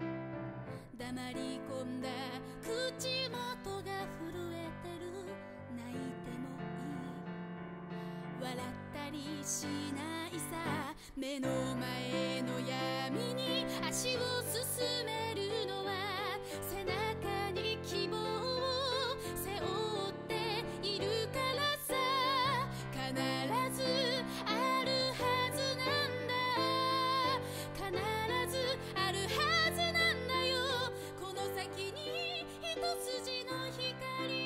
黙り込んだ口元が震えてる。泣いてもいい、笑ったりしないさ。目の前の闇に足を進めるのは背中に希望を背負っているからさ。必ずあるはずなんだ、必ずあるはずなんだよ。この先に一筋の光。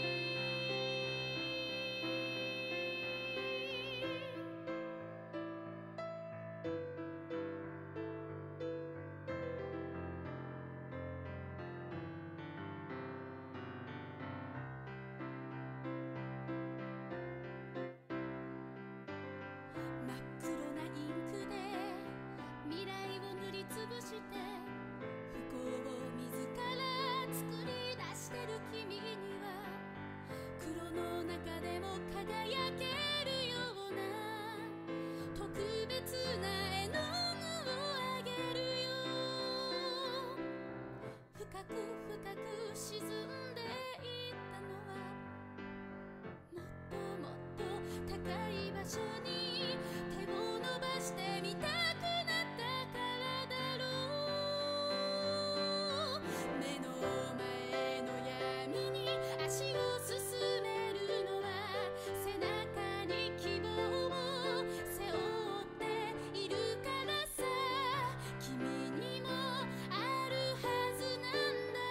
真っ黒なインクで未来を塗りつぶして不幸を自ら作り出してる君には黒の中でも輝けるような特別な絵の具をあげるよ。深く深く沈んでいったのはもっともっと高い場所に手を伸ばしてみたくなったからだろう。目の前の闇に足を進めるのは背中に希望を背負っているからさ。君にもあるはずなんだ、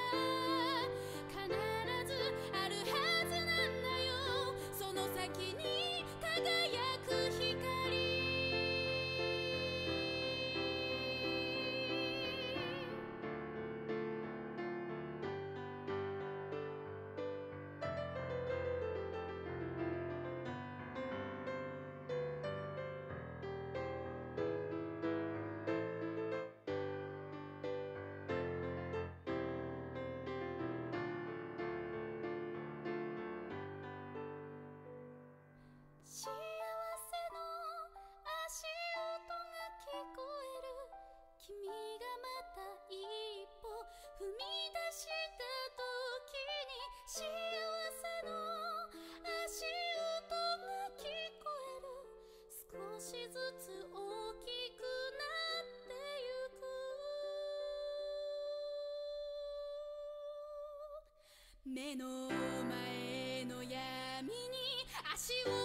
必ずあるはずなんだよ。その先に輝く光。幸せの足音が聞こえる。君がまた一歩踏み出した時に幸せの足音が聞こえる。少しずつ大きくなってゆく。目の前の闇に足を